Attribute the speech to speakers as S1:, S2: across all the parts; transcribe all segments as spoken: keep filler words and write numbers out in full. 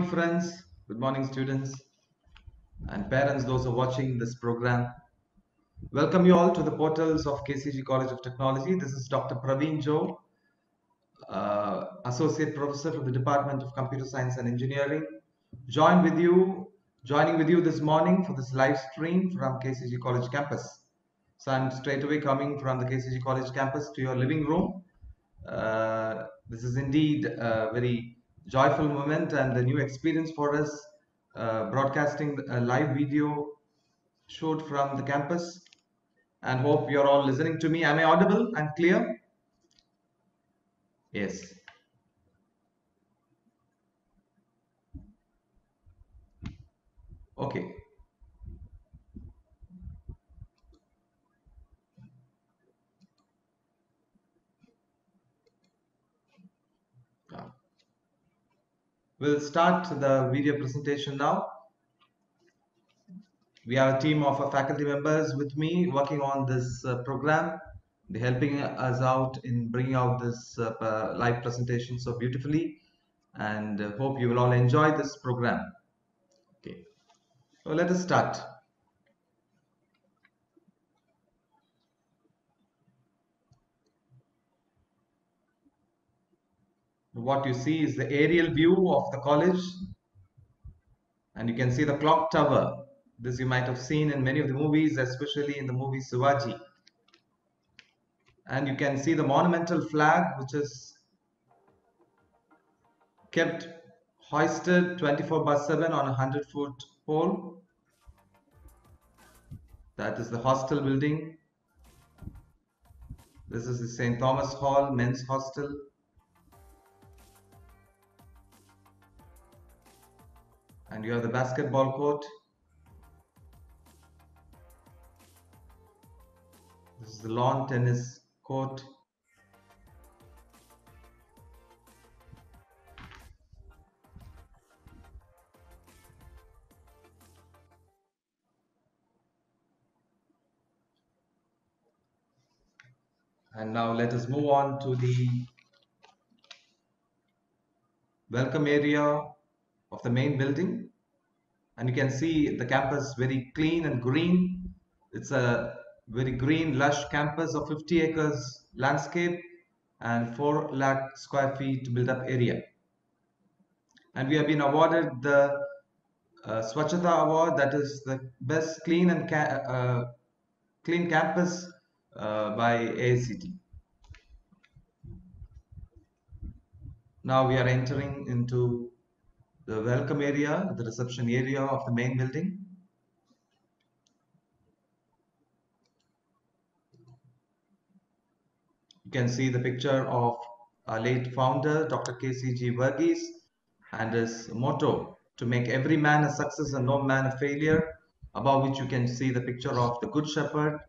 S1: friends. Good morning, students and parents, those who are watching this program. Welcome you all to the portals of K C G College of Technology. This is Doctor Praveen Joe, uh, Associate Professor from the Department of Computer Science and Engineering. Join with you, joining with you this morning for this live stream from K C G College campus. So I'm straight away coming from the K C G College campus to your living room. Uh, this is indeed a very joyful moment and a new experience for us, uh, broadcasting a live video shoot from the campus, and hope you're all listening to me. Am I audible and clear? Yes. Okay. We'll start the video presentation now. We have a team of uh, faculty members with me working on this uh, program. They're helping us out in bringing out this uh, uh, live presentation so beautifully, and uh, hope you will all enjoy this program. Okay, so let us start. What you see is the aerial view of the college, and you can see the clock tower. This you might have seen in many of the movies, especially in the movie Shivaji. And you can see the monumental flag, which is kept hoisted twenty-four by seven on a one hundred foot pole. That is the hostel building. This is the Saint Thomas Hall men's hostel. And you have the basketball court. This is the lawn tennis court. And now let us move on to the welcome area of the main building. And you can see the campus very clean and green. It's a very green, lush campus of fifty acres landscape and four lakh square feet built up area. And we have been awarded the uh, Swachhata Award, that is the best clean and ca uh, clean campus uh, by A I C T. Now we are entering into the welcome area, the reception area of the main building. You can see the picture of our late founder, Doctor K C G Verghese, and his motto, to make every man a success and no man a failure, above which you can see the picture of the Good Shepherd.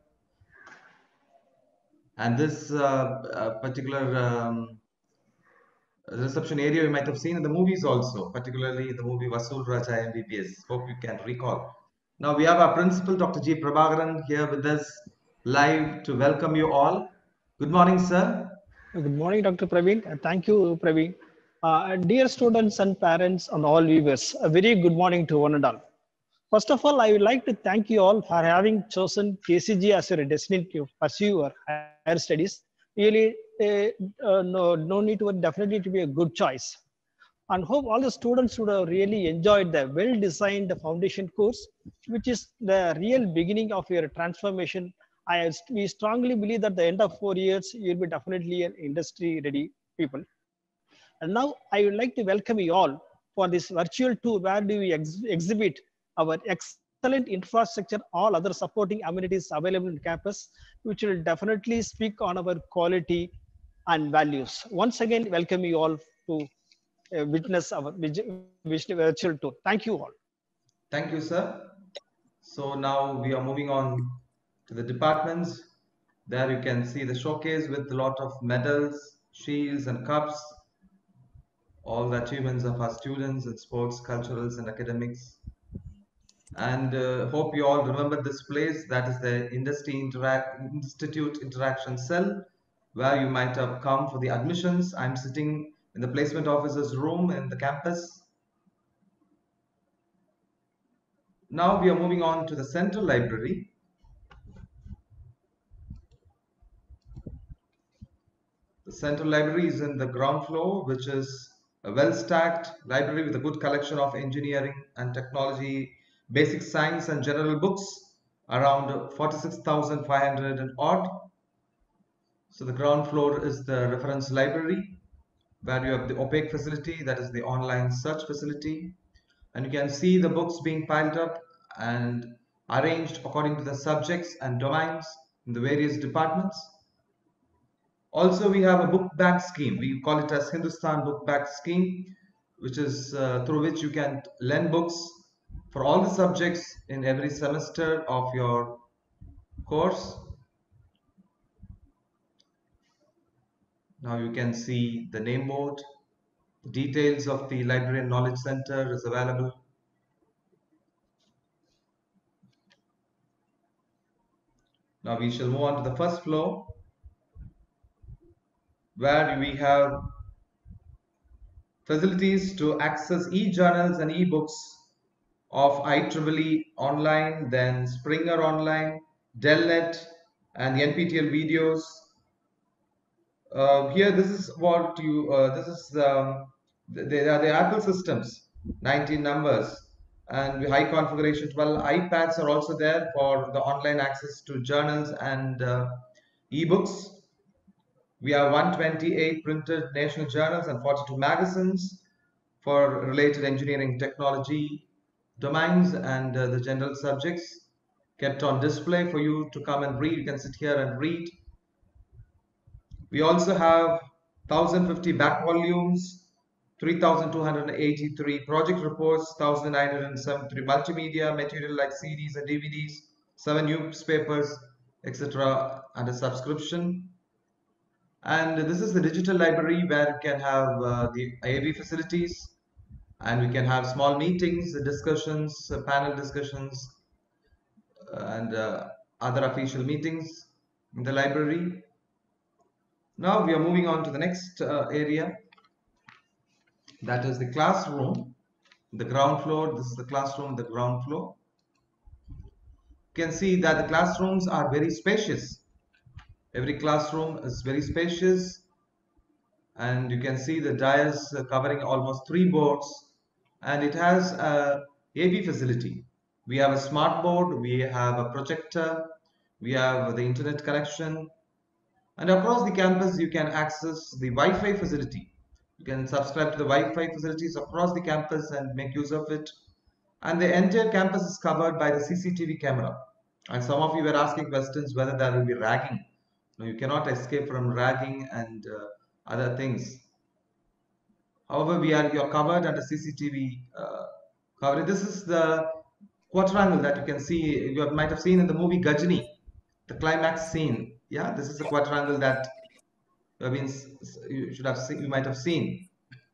S1: And this uh, uh, particular um, reception area you might have seen in the movies also, particularly the movie Vasool Raja M B B S. Hope you can recall. Now we have our principal, Doctor G. Prabhakaran, here with us live to welcome you all. Good morning, sir.
S2: Good morning, Doctor Praveen. Uh, Thank you, Praveen. Uh, dear students and parents and all viewers, a very good morning to one and all. First of all, I would like to thank you all for having chosen K C G as your destination to pursue your higher studies. Really, uh, uh, no, no need to definitely to be a good choice. And hope all the students would have really enjoyed the well-designed foundation course, which is the real beginning of your transformation. I we strongly believe that at the end of four years, you'll be definitely an industry-ready people. And now I would like to welcome you all for this virtual tour where do we ex exhibit our excellent infrastructure, all other supporting amenities available in campus, which will definitely speak on our quality and values. Once again, welcome you all to uh, witness our virtual tour. Thank you all.
S1: Thank you, sir. So now we are moving on to the departments. There you can see the showcase with a lot of medals, shields, and cups. All the achievements of our students in sports, culturals, and academics. And uh, hope you all remember this place. That is the Industry Interact Institute Interaction Cell, where you might have come for the admissions. I'm sitting in the placement officer's room in the campus. Now we are moving on to the central library. The central library is in the ground floor, which is a well-stacked library with a good collection of engineering and technology, basic science and general books, around forty-six thousand five hundred and odd. So the ground floor is the reference library, where you have the opaque facility, that is the online search facility. And you can see the books being piled up and arranged according to the subjects and domains in the various departments. Also, we have a book bank scheme. We call it as Hindustan Book Bank Scheme, which is uh, through which you can lend books for all the subjects in every semester of your course. Now you can see the name board. The details of the Library and Knowledge Center is available. Now we shall move on to the first floor, where we have facilities to access e-journals and e-books of I triple E Online, then Springer Online, Delnet, and the N P T E L videos. Uh, here, this is what you, uh, this is, um, they are the Apple systems, nineteen numbers, and the high configuration. Well, iPads are also there for the online access to journals and uh, ebooks. We have one hundred twenty-eight printed national journals and forty-two magazines for related engineering technology domains and uh, the general subjects kept on display for you to come and read. You can sit here and read. We also have one thousand fifty back volumes, three thousand two hundred eighty-three project reports, one thousand nine hundred seventy-three multimedia material like C Ds and D V Ds, seven newspapers, et cetera under subscription. And this is the digital library where you can have uh, the A V facilities, and we can have small meetings, discussions, uh, panel discussions, uh, and uh, other official meetings in the library. Now we are moving on to the next uh, area, that is the classroom, the ground floor. This is the classroom, the ground floor. You can see that the classrooms are very spacious. Every classroom is very spacious, and you can see the dais uh, covering almost three boards, and it has a A V facility. We have a smart board, we have a projector, we have the internet connection, and across the campus you can access the Wi-Fi facility. You can subscribe to the Wi-Fi facilities across the campus and make use of it. And the entire campus is covered by the C C T V camera. And some of you were asking questions whether there will be ragging. No, you cannot escape from ragging and uh, other things. However, we are you are covered under C C T V uh, coverage. This is the quadrangle that you can see. You might have seen in the movie Gajini, the climax scene. Yeah, this is the quadrangle that you have been you should have seen. You might have seen.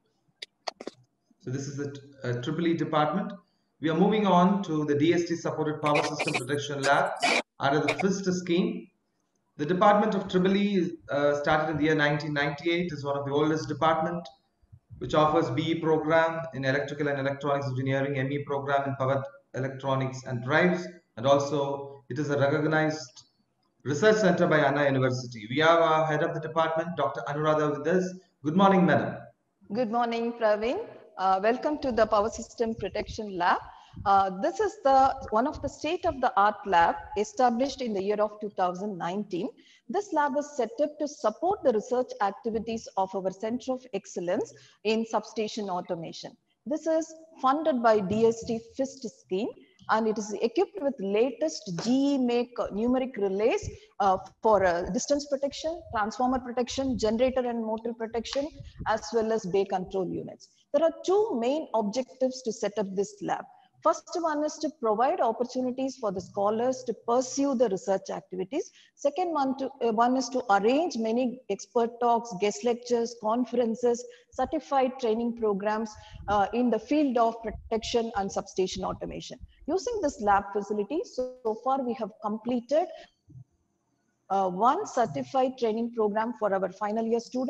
S1: So this is the uh, Triple E department. We are moving on to the D S T supported power system protection lab under the FIST scheme. The department of Triple E uh, started in the year nineteen ninety-eight. Is one of the oldest department, which offers B E program in electrical and electronics engineering, M E program in power electronics and drives, and also it is a recognized research center by Anna University. We have our head of the department, Doctor Anuradha, with us. Good morning, madam.
S3: Good morning, Praveen. Uh, welcome to the Power System Protection Lab. Uh, this is the one of the state-of-the-art lab established in the year of two thousand nineteen. This lab is set up to support the research activities of our Center of Excellence in Substation Automation. This is funded by D S T FIST scheme, and it is equipped with latest G E make numeric relays uh, for uh, distance protection, transformer protection, generator and motor protection, as well as bay control units. There are two main objectives to set up this lab. First one is to provide opportunities for the scholars to pursue the research activities. Second one, to, uh, one is to arrange many expert talks, guest lectures, conferences, certified training programs uh, in the field of protection and substation automation. Using this lab facility, so, so far we have completed Uh, one certified training program for our final year students.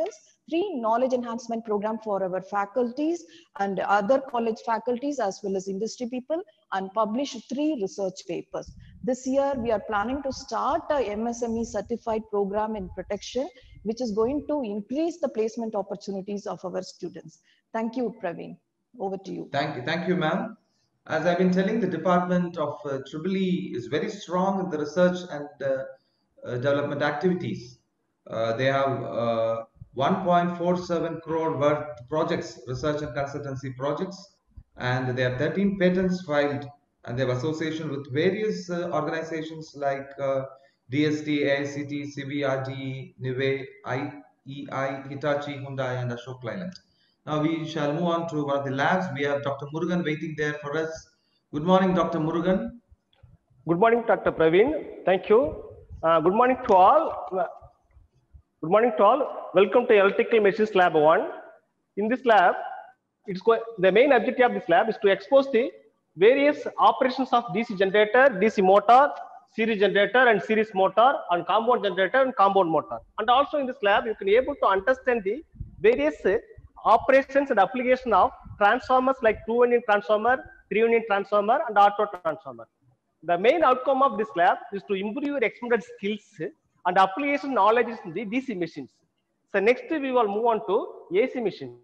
S3: three knowledge enhancement program for our faculties and other college faculties as well as industry people, and published three research papers. This year, we are planning to start a M S M E certified program in protection, which is going to increase the placement opportunities of our students. Thank you, Praveen. Over to you.
S1: Thank you, thank you, ma'am. As I've been telling, the Department of uh, Triple E is very strong in the research and uh, uh, development activities. Uh, they have uh, one point four seven crore worth projects, research and consultancy projects, and they have thirteen patents filed, and they have association with various uh, organizations like uh, D S T, A I C T, C B R D, Nive, I E I, Hitachi, Hyundai, and Ashok Leyland. Now we shall move on to one of the labs. We have Doctor Murugan waiting there for us. Good morning, Doctor Murugan.
S4: Good morning, Doctor Praveen. Thank you. Uh, good morning to all. Good morning to all. Welcome to Electrical Machines Lab one. In this lab, it's the main objective of this lab is to expose the various operations of D C generator, D C motor, series generator and series motor, and compound generator and compound motor. And also in this lab, you can be able to understand the various operations and application of transformers like two-winding transformer, three-winding transformer, and auto transformer. The main outcome of this lab is to improve your experimental skills and application knowledge in the D C machines. So next we will move on to A C machines.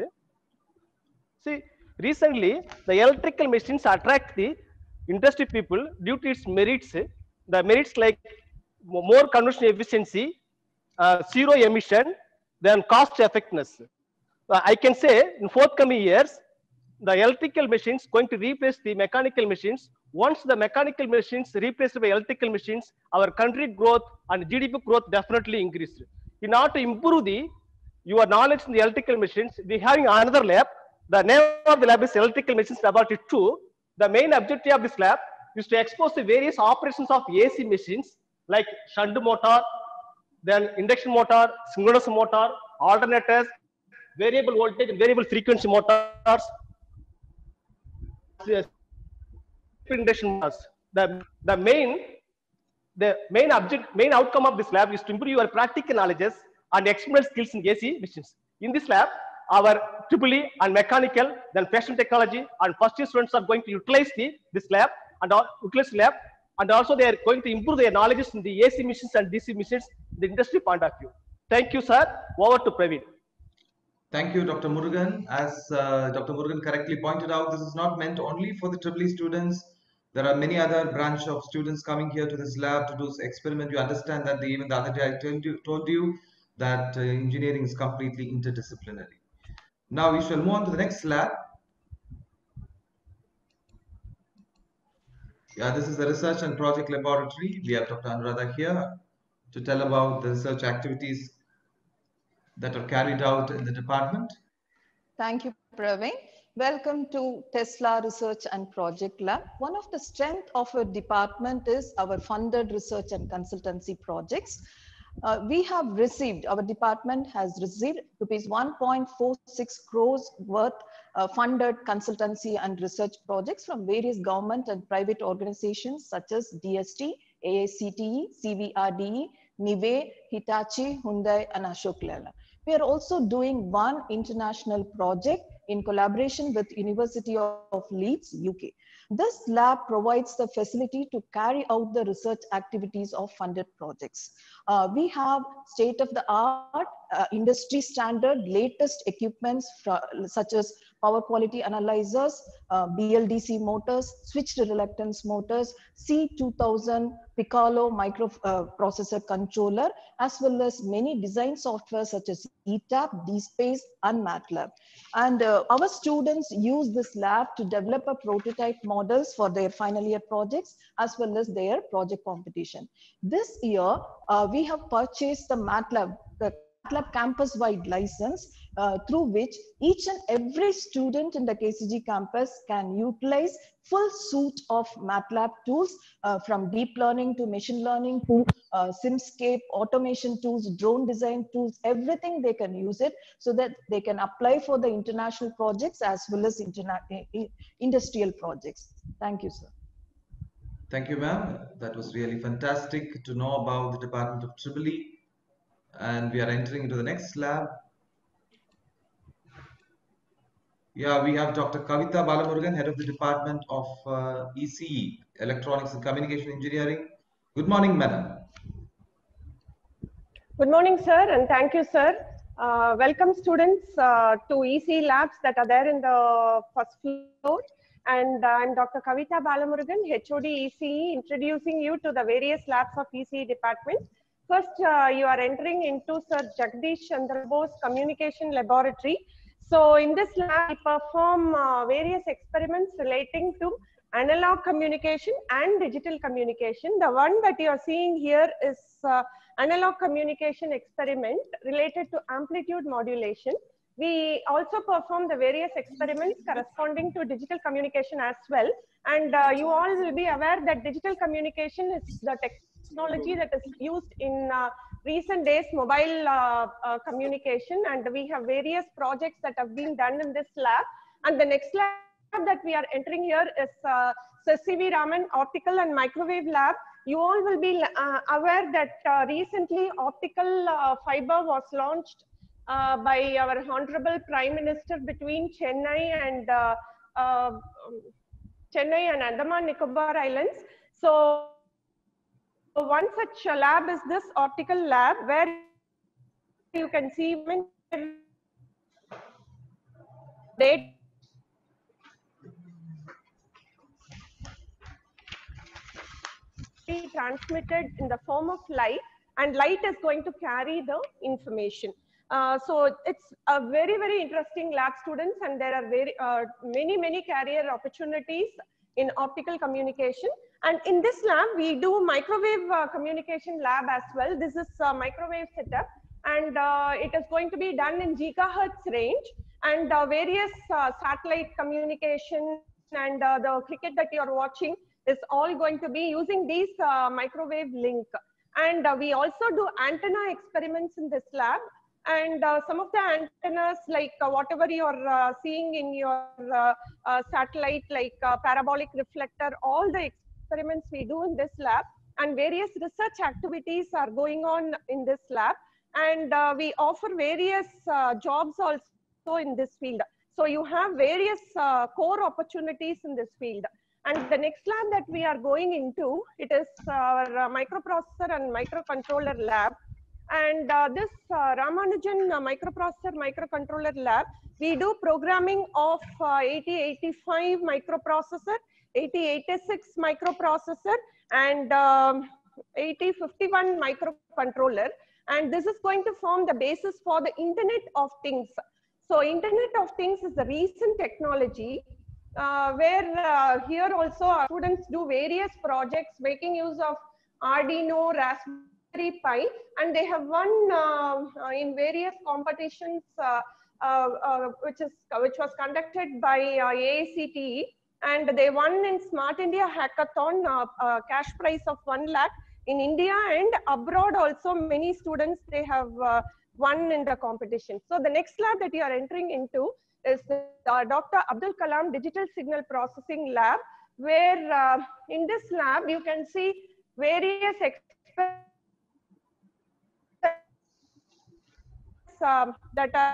S4: See, recently the electrical machines attract the industry people due to its merits. The merits like more conversion efficiency, uh, zero emission, then cost effectiveness. Uh, I can say in forthcoming years, the electrical machines going to replace the mechanical machines. Once the mechanical machines replaced by electrical machines, our country growth and G D P growth definitely increased. In order to improve the your knowledge in the electrical machines, we are having another lab. The name of the lab is Electrical Machines Laboratory two. The main objective of this lab is to expose the various operations of A C machines like shunt motor, then induction motor, synchronous motor, alternators, variable voltage and variable frequency motors, induction motors. The, the main the main object main outcome of this lab is to improve your practical knowledges and experimental skills in A C machines. In this lab, our triple E and mechanical, then fashion technology and first year students are going to utilize the, this lab and all, utilize lab, and also they are going to improve their knowledges in the A C machines and D C machines, the industry point of view. Thank you, sir. Over to Praveen.
S1: Thank you, Doctor Murugan. As uh, Doctor Murugan correctly pointed out, this is not meant only for the Triple E students. There are many other branch of students coming here to this lab to do this experiment. You understand that the, even the other day I told you, told you that uh, engineering is completely interdisciplinary. Now we shall move on to the next lab. Yeah, this is the research and project laboratory. We have Doctor Anuradha here to tell about the research activities that are carried out in the department.
S3: Thank you, Praveen. Welcome to Tesla Research and Project Lab. One of the strengths of our department is our funded research and consultancy projects. Uh, we have received, our department has received rupees one point four six crores worth uh, funded consultancy and research projects from various government and private organizations such as D S T, A I C T E, C V R D E, Nive, Hitachi, Hyundai, and Ashok Leyland. We are also doing one international project in collaboration with University of Leeds, U K. This lab provides the facility to carry out the research activities of funded projects. Uh, we have state-of-the-art, uh, industry standard, latest equipments such as power quality analyzers, uh, B L D C motors, switched reluctance motors, C two thousand Piccolo microprocessor uh, controller, as well as many design software such as E TAP, D SPACE, and MATLAB. And uh, our students use this lab to develop a prototype models for their final year projects, as well as their project competition. This year, uh, we have purchased the MATLAB, the MATLAB campus-wide license, uh, through which each and every student in the K C G campus can utilize full suite of MATLAB tools, uh, from deep learning to machine learning to uh, Simscape, automation tools, drone design tools, everything they can use it so that they can apply for the international projects as well as interna industrial projects. Thank you, sir.
S1: Thank you, ma'am. That was really fantastic to know about the Department of Triple E. And we are entering into the next lab. Yeah, we have Doctor Kavita Balamurugan, Head of the Department of uh, E C E, Electronics and Communication Engineering. Good morning, madam.
S5: Good morning, sir, and thank you, sir. Uh, welcome, students, uh, to E C labs that are there in the first floor. And uh, I'm Doctor Kavita Balamurugan, H O D E C E, introducing you to the various labs of E C E department. First, uh, you are entering into Sir Jagdish Chandra Bose Communication Laboratory. So in this lab, we perform uh, various experiments relating to analog communication and digital communication. The one that you are seeing here is uh, analog communication experiment related to amplitude modulation. We also perform the various experiments corresponding to digital communication as well. And uh, you all will be aware that digital communication is the technology that is used in uh, recent days mobile uh, uh, communication, and we have various projects that have been done in this lab. And the next lab that we are entering here is uh, Sir C V Raman Optical and Microwave Lab. You all will be uh, aware that uh, recently optical uh, fiber was launched uh, by our Honorable Prime Minister between Chennai and uh, uh, Chennai and Andaman Nicobar Islands. So one such lab is this optical lab, where you can see data transmitted in the form of light, and light is going to carry the information. Uh, so it's a very, very interesting lab, students, and there are very uh, many, many career opportunities in optical communication. And in this lab, we do microwave uh, communication lab as well. This is a microwave setup, and uh, it is going to be done in gigahertz range, and uh, various uh, satellite communication and uh, the cricket that you are watching is all going to be using these uh, microwave link. And uh, we also do antenna experiments in this lab. And uh, some of the antennas, like uh, whatever you're uh, seeing in your uh, uh, satellite, like uh, parabolic reflector, all the experiments we do in this lab, and various research activities are going on in this lab. And uh, we offer various uh, jobs also in this field. So you have various uh, core opportunities in this field. And the next lab that we are going into, it is our uh, microprocessor and microcontroller lab. And uh, this uh, Ramanujan uh, microprocessor microcontroller lab, we do programming of uh, eighty eighty-five microprocessor, eighty eighty-six microprocessor, and um, eighty fifty-one microcontroller. And this is going to form the basis for the Internet of Things. So Internet of Things is the recent technology uh, where uh, here also our students do various projects making use of Arduino, Raspberry Pi, and they have won uh, uh, in various competitions uh, uh, uh, which is which was conducted by uh, A I C T E, and they won in Smart India Hackathon uh, uh, cash prize of one lakh in India, and abroad also many students they have uh, won in the competition. So the next lab that you are entering into is the uh, Doctor Abdul Kalam Digital Signal Processing Lab, where uh, in this lab you can see various experiments uh, that are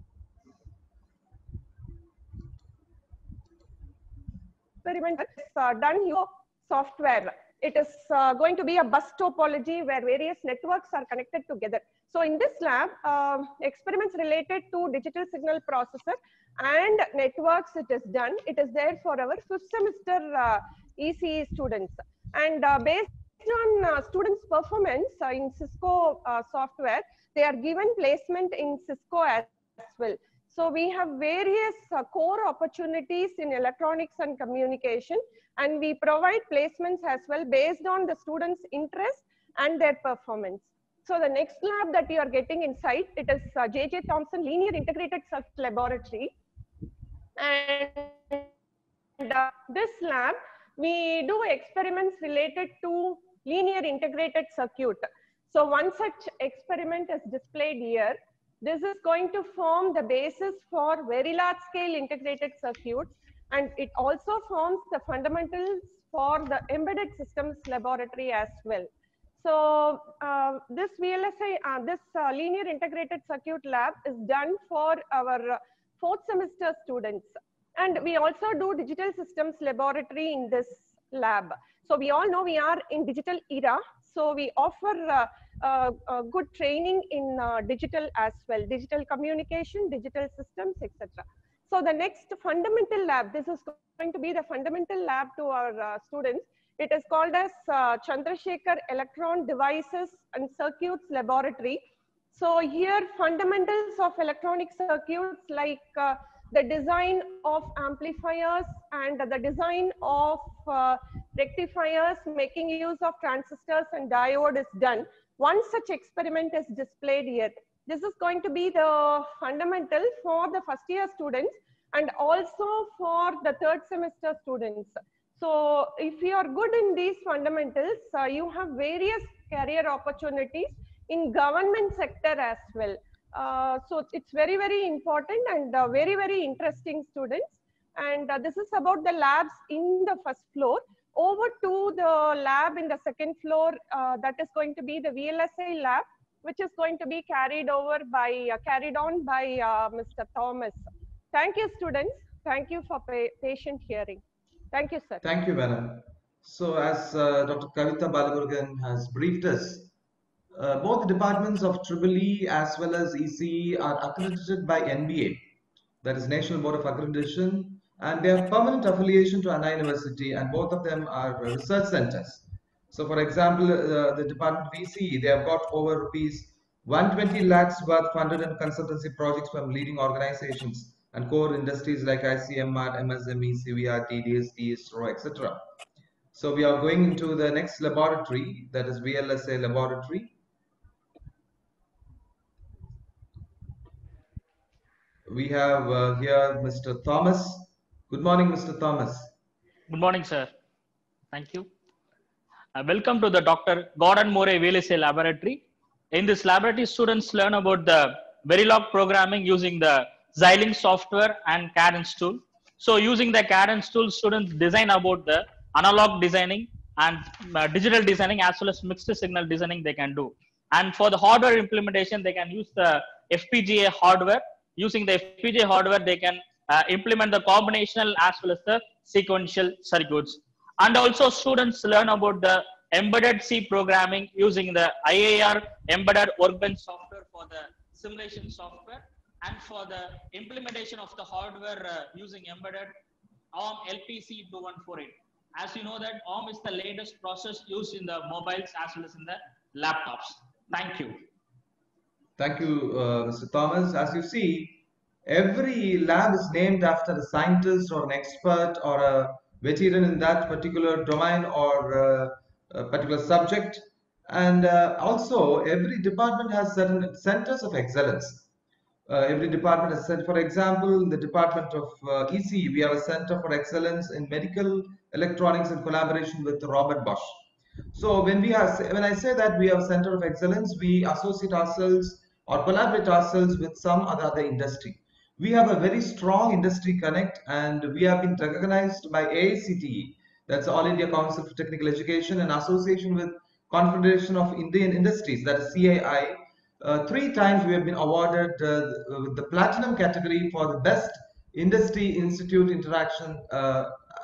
S5: experiment is uh, done here software. It is uh, going to be a bus topology where various networks are connected together. So in this lab, uh, experiments related to digital signal processor and networks it is done. It is there for our fifth semester uh, E C E students. And uh, based on uh, students' performance uh, in Cisco uh, software, they are given placement in Cisco as well. So we have various uh, core opportunities in electronics and communication, and we provide placements as well based on the students' interest and their performance. So the next lab that you are getting inside, it is uh, J J Thomson Linear Integrated Circuit Laboratory. And uh, this lab, we do experiments related to linear integrated circuit. So one such experiment is displayed here. This is going to form the basis for very large scale integrated circuits, and it also forms the fundamentals for the embedded systems laboratory as well. So uh, this V L S I, uh, this uh, linear integrated circuit lab is done for our fourth semester students. And we also do digital systems laboratory in this lab. So we all know we are in digital era. So we offer uh, uh, uh, good training in uh, digital as well, digital communication, digital systems, et cetera. So the next fundamental lab, this is going to be the fundamental lab to our uh, students. It is called as uh, Chandrasekhar Electron Devices and Circuits Laboratory. So here fundamentals of electronic circuits like uh, the design of amplifiers and the design of uh, rectifiers, making use of transistors and diode is done. One such experiment is displayed here. This is going to be the fundamental for the first year students and also for the third semester students. So if you are good in these fundamentals, uh, you have various career opportunities in government sector as well. Uh, so it's very, very important and uh, very, very interesting students. And uh, this is about the labs in the first floor. Over to the lab in the second floor, uh, that is going to be the V L S I lab, which is going to be carried over by, uh, carried on by uh, Mister Thomas. Thank you, students. Thank you for pa patient hearing. Thank you, sir.
S1: Thank you, madam. So as uh, Doctor Kavita Balamurugan has briefed us, uh, both the departments of Triple E as well as E C E are accredited by N B A, that is National Board of Accreditation, and they have permanent affiliation to Anna University, and both of them are research centers. So for example, uh, the Department of E C E, they have got over rupees one hundred twenty lakhs worth funded in consultancy projects from leading organizations and core industries like I C M R, M S M E, C V R, T D S, T S R O, et cetera. So we are going into the next laboratory, that is V L S A laboratory. We have uh, here Mister Thomas. Good morning, Mister Thomas.
S6: Good morning, sir. Thank you. Uh, welcome to the Doctor Gordon Moray V L S A laboratory. In this laboratory, students learn about the Verilog programming using the Xilinx software and Cadence tool. So using the Cadence tool, students design about the analog designing and uh, digital designing as well as mixed signal designing they can do. And for the hardware implementation, they can use the F P G A hardware. Using the F P G A hardware, they can uh, implement the combinational as well as the sequential circuits. And also students learn about the embedded C programming using the I A R embedded workbench software for the simulation software, and for the implementation of the hardware uh, using embedded ARM L P C two one four eight. As you know that ARM is the latest process used in the mobiles as well as in the laptops. Thank you.
S1: Thank you, uh, Mister Thomas. As you see, every lab is named after a scientist or an expert or a veteran in that particular domain or uh, a particular subject. And uh, also, every department has certain centers of excellence. Uh, every department has said, for example, in the Department of uh, E C E, we have a Center for Excellence in Medical Electronics in collaboration with Robert Bosch. So when we have, when I say that we have a Center of Excellence, we associate ourselves or collaborate ourselves with some other industry. We have a very strong industry connect, and we have been recognized by A I C T E, that's All India Council for Technical Education, in association with Confederation of Indian Industries, that is C A I. Uh, three times we have been awarded uh, with the platinum category for the best industry institute interaction uh,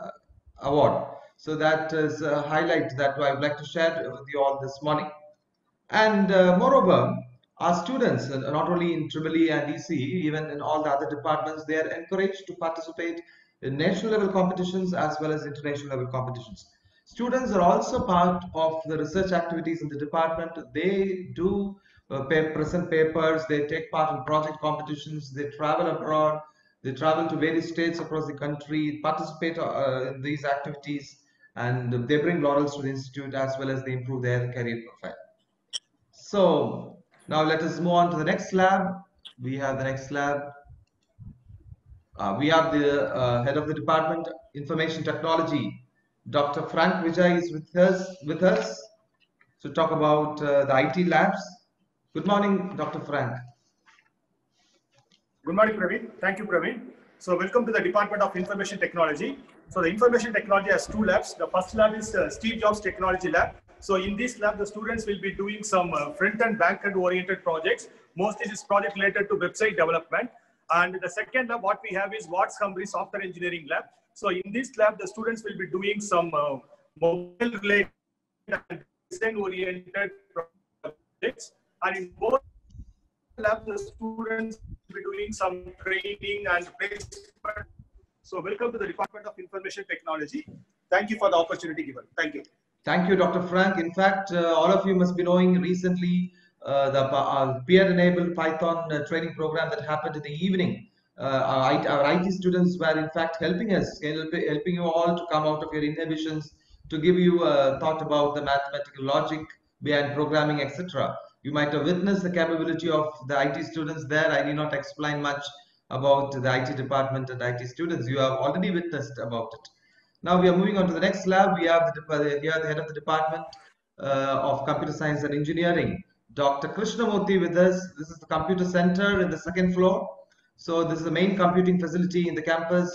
S1: award. So that is a highlight that I would like to share with you all this morning. And uh, moreover, our students, uh, not only in Triple E and E C E, even in all the other departments, they are encouraged to participate in national level competitions as well as international level competitions. Students are also part of the research activities in the department. They do uh, pay, present papers, they take part in project competitions, they travel abroad, they travel to various states across the country, participate uh, in these activities, and they bring laurels to the institute as well as they improve their career profile. So now let us move on to the next lab. We have the next lab. Uh, we have the uh, head of the department, Information Technology, Doctor Frank Vijay is with us, with us to talk about uh, the I T labs. Good morning, Doctor Frank.
S7: Good morning, Praveen. Thank you, Praveen. So welcome to the Department of Information Technology. So the Information Technology has two labs. The first lab is uh, Steve Jobs Technology Lab. So in this lab, the students will be doing some uh, front and back end oriented projects. Mostly this project related to website development. And the second lab, what we have is Watts Humphrey Software Engineering Lab. So in this lab, the students will be doing some uh, mobile-related and design-oriented projects. And in both labs, the students will be doing some training and placement. So welcome to the Department of Information Technology. Thank you for the opportunity given. Thank you.
S1: Thank you, Doctor Frank. In fact, uh, all of you must be knowing recently uh, the uh, peer-enabled Python uh, training program that happened in the evening. Uh, our, our I T students were in fact helping us, helping you all to come out of your inhibitions, to give you a thought about the mathematical logic behind programming, et cetera. You might have witnessed the capability of the I T students there. I need not explain much about the I T department and I T students. You have already witnessed about it. Now we are moving on to the next lab. We have the, here the head of the Department uh, of Computer Science and Engineering, Doctor Krishnamurthy, with us. This is the computer center in the second floor. So this is the main computing facility in the campus.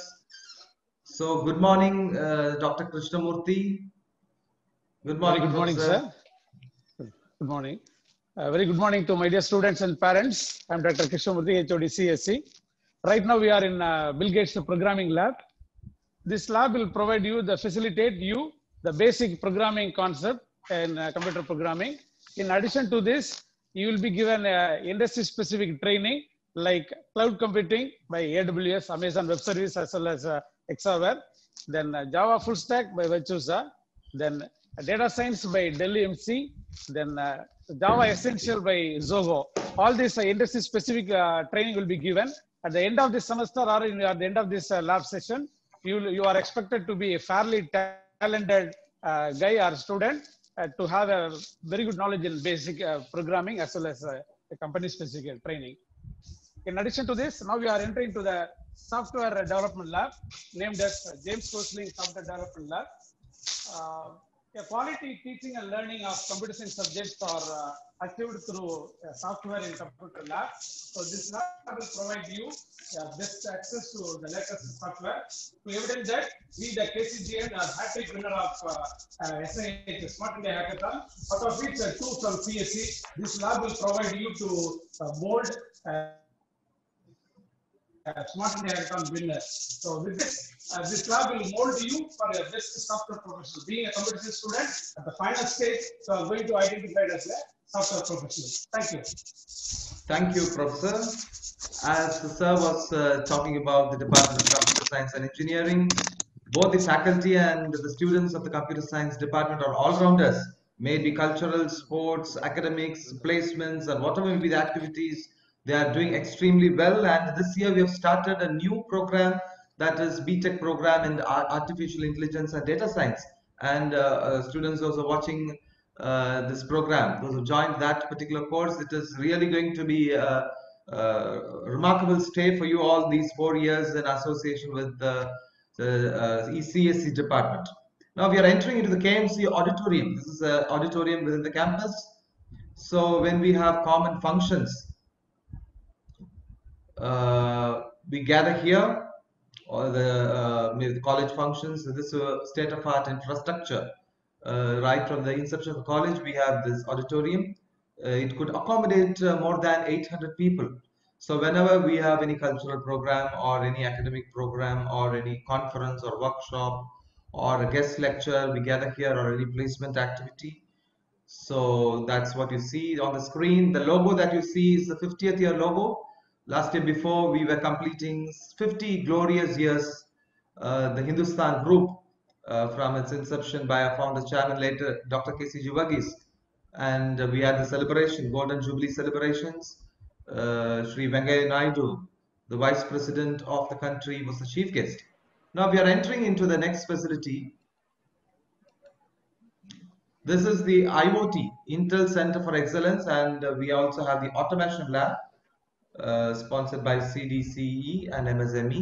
S1: So good morning, uh, Doctor Krishnamurthy. Good morning.
S8: Very good morning, sir. Good morning. Uh, very good morning to my dear students and parents. I'm Doctor Krishnamurthy, H O D C S C. Right now we are in uh, Bill Gates Programming Lab. This lab will provide you the facilitate you the basic programming concept in uh, computer programming. In addition to this, you will be given uh, industry specific training like cloud computing by A W S, Amazon Web Service, as well as uh, Exaware. Then uh, Java full stack by Virtusa. Then uh, data science by Dell E M C. Then uh, Java Essential by Zoho. All this uh, industry specific uh, training will be given at the end of this semester or in, at the end of this uh, lab session. You, you are expected to be a fairly talented uh, guy or student uh, to have a very good knowledge in basic uh, programming as well as uh, the company specific training. In addition to this, now we are entering to the software development lab named as James Gosling Software Development Lab. Uh, a quality teaching and learning of computer science subjects are uh, achieved through uh, software in computer lab. So this lab will provide you uh, best access to the latest software. To evidence that, we the K C G N are hat-trick winner of uh, uh, S I H Smart India Hackathon. Out of which uh, two from C S C. This lab will provide you to uh, mold uh, Uh, Smart India Hackathon winner. So with this, uh, this lab will mold you for your best software professional. Being a computer science student at the final stage, so I'm going to identify as a software professional. Thank you.
S1: Thank you, Professor. As the sir was uh, talking about the Department of Computer Science and Engineering, both the faculty and the students of the Computer Science Department are all-rounders, may it be cultural, sports, academics, placements, and whatever may be the activities. They are doing extremely well, and this year we have started a new program, that is B Tech program in Artificial Intelligence and Data Science. And uh, uh, students also watching uh, this program, those who joined that particular course, it is really going to be a, a remarkable stay for you all these four years in association with the, the uh, E C S C department. Now we are entering into the K M C auditorium. This is an auditorium within the campus. So when we have common functions, Uh, we gather here, or the, uh, the college functions. This uh, state-of-art infrastructure, uh, right from the inception of the college, we have this auditorium. Uh, it could accommodate uh, more than eight hundred people. So whenever we have any cultural program or any academic program or any conference or workshop or a guest lecture, we gather here, or any placement activity. So that's what you see on the screen. The logo that you see is the fiftieth year logo. Last year before, we were completing fifty glorious years, uh, the Hindustan Group, uh, from its inception by our founder chairman, later Doctor K C G Varghese. And uh, we had the celebration, Golden Jubilee celebrations. Uh, Shri Venkaiah Naidu, the Vice President of the country, was the chief guest. Now we are entering into the next facility. This is the I O T, Intel Center for Excellence, and uh, we also have the Automation Lab. Uh, sponsored by C D C E and M S M E.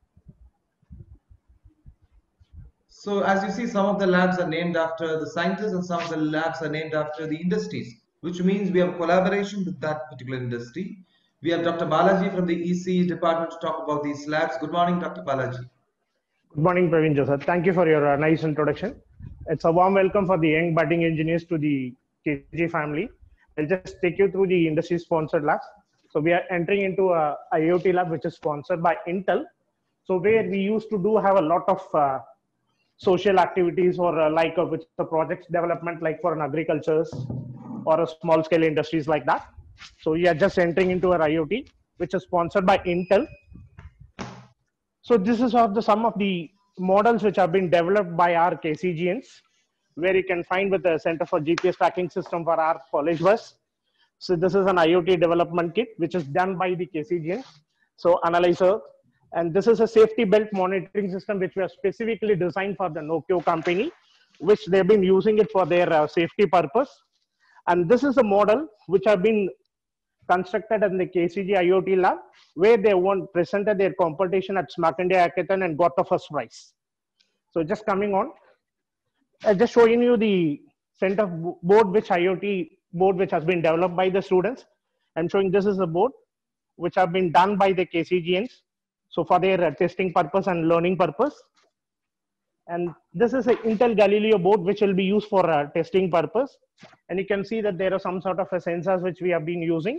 S1: So as you see, some of the labs are named after the scientists and some of the labs are named after the industries, which means we have a collaboration with that particular industry. We have Doctor Balaji from the E C E department to talk about these labs. Good morning, Doctor Balaji.
S9: Good morning, Praveen Joseph. Thank you for your uh, nice introduction. It's a warm welcome for the young budding engineers to the K G family. I'll just take you through the industry sponsored labs. So we are entering into a IoT lab, which is sponsored by Intel. So where we used to do have a lot of uh, social activities or uh, like uh, with the projects development, like for an agricultures or a small scale industries like that. So we are just entering into our IoT, which is sponsored by Intel. So this is of the some of the models which have been developed by our K C G Ns, where you can find with the Center for G P S Tracking System for our college bus. So this is an IoT development kit, which is done by the K C G Ns. So analyzer, and this is a safety belt monitoring system, which we have specifically designed for the Nokia company, which they've been using it for their uh, safety purpose. And this is a model which have been constructed in the K C G IoT lab, where they won, presented their competition at Smart India Hackathon and got the first prize. So just coming on, I'm just showing you the center board, which IoT board which has been developed by the students. I'm showing this is a board which have been done by the K C G Ns. So for their uh, testing purpose and learning purpose. And this is an Intel Galileo board, which will be used for uh, testing purpose. And you can see that there are some sort of a sensors which we have been using.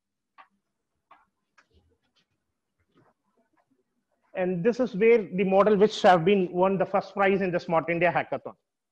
S9: And this is where the model which have been won the first prize in the Smart India Hackathon.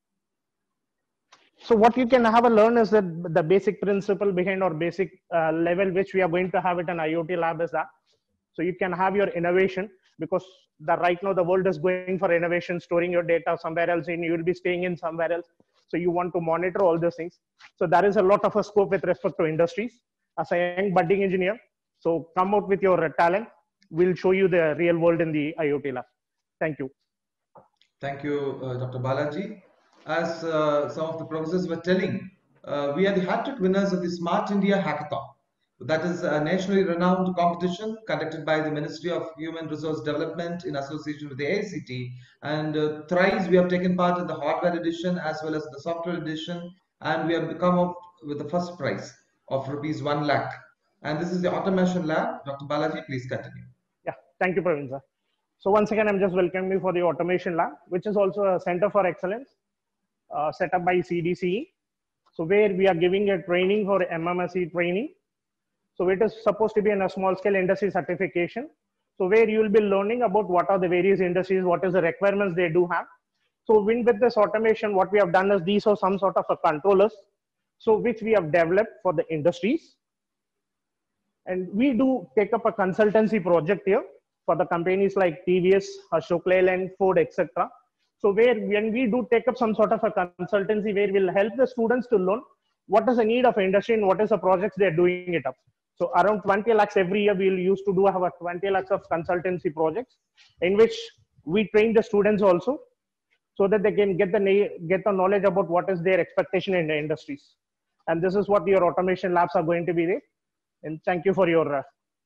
S9: So what you can have a learn is that the basic principle behind or basic uh, level which we are going to have it in IoT lab is that. So you can have your innovation, because the right now the world is going for innovation, storing your data somewhere else, and you will be staying in somewhere else. So you want to monitor all those things. So there is a lot of a scope with respect to industries. As a young budding engineer, so come out with your uh, talent. We'll show you the real world in the IoT lab. Thank you.
S1: Thank you, uh, Doctor Balaji. As uh, some of the professors were telling, uh, we are the hat-trick winners of the Smart India Hackathon. That is a nationally renowned competition conducted by the Ministry of Human Resource Development in association with the A I C T. And uh, thrice we have taken part in the hardware edition as well as the software edition, and we have come up with the first prize of rupees one lakh. And this is the automation lab. Doctor Balaji, please continue.
S9: Yeah, thank you, Praveen sir. So once again, I'm just welcoming you for the automation lab, which is also a center for excellence uh, set up by C D C E. So where we are giving a training for M M S E training. So it is supposed to be in a small scale industry certification. So where you will be learning about what are the various industries, what is the requirements they do have. So with this automation, what we have done is these are some sort of a controllers, so which we have developed for the industries. And we do take up a consultancy project here for the companies like T V S, Ashok Leyland, Ford, et cetera. So where when we do take up some sort of a consultancy, where we'll help the students to learn what is the need of industry and what is the projects they're doing it up. So around twenty lakhs every year, we'll used to do have a twenty lakhs of consultancy projects in which we train the students also, so that they can get the, get the knowledge about what is their expectation in the industries. And this is what your automation labs are going to be there. And thank you for your. Uh...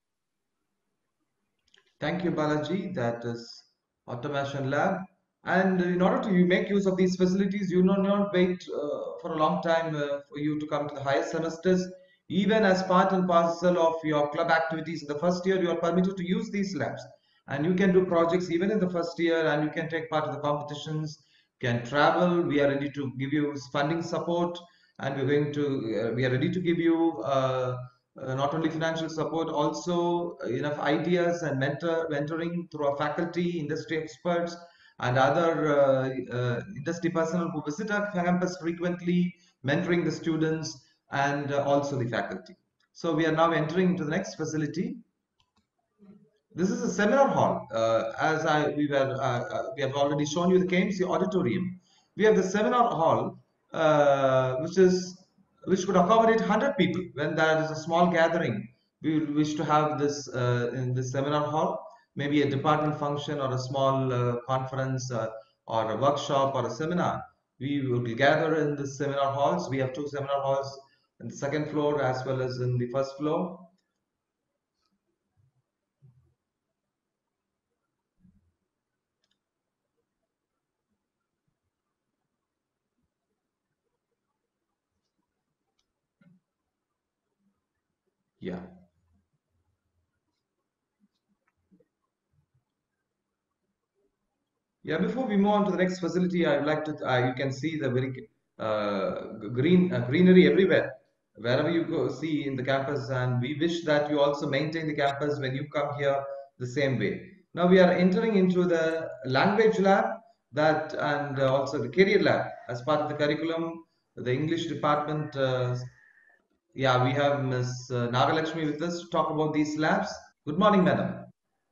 S1: Thank you, Balaji. That is automation lab. And in order to make use of these facilities, you do not wait uh, for a long time uh, for you to come to the higher semesters. Even as part and parcel of your club activities in the first year, you are permitted to use these labs. And you can do projects even in the first year, and you can take part in the competitions, can travel. We are ready to give you funding support, and we're going to, uh, we are ready to give you uh, uh, not only financial support, also enough ideas and mentor, mentoring through our faculty, industry experts, and other uh, uh, industry personnel who visit our campus frequently, mentoring the students and uh, also the faculty. So we are now entering into the next facility. This is a seminar hall. Uh, as I we were uh, uh, we have already shown you the K M C auditorium. We have the seminar hall, uh, which is which could accommodate one hundred people. When there is a small gathering, we will wish to have this uh, in this seminar hall. Maybe a department function or a small uh, conference uh, or a workshop or a seminar. We will gather in the seminar halls. We have two seminar halls in the second floor as well as in the first floor. Yeah. Yeah, before we move on to the next facility, I would like to, uh, you can see the very uh, green uh, greenery everywhere. wherever you go see in the campus, and we wish that you also maintain the campus when you come here the same way. Now we are entering into the language lab that and uh, also the career lab as part of the curriculum. The English department, uh, yeah, we have Miss Uh, Nagalakshmi with us to talk about these labs. Good morning, madam.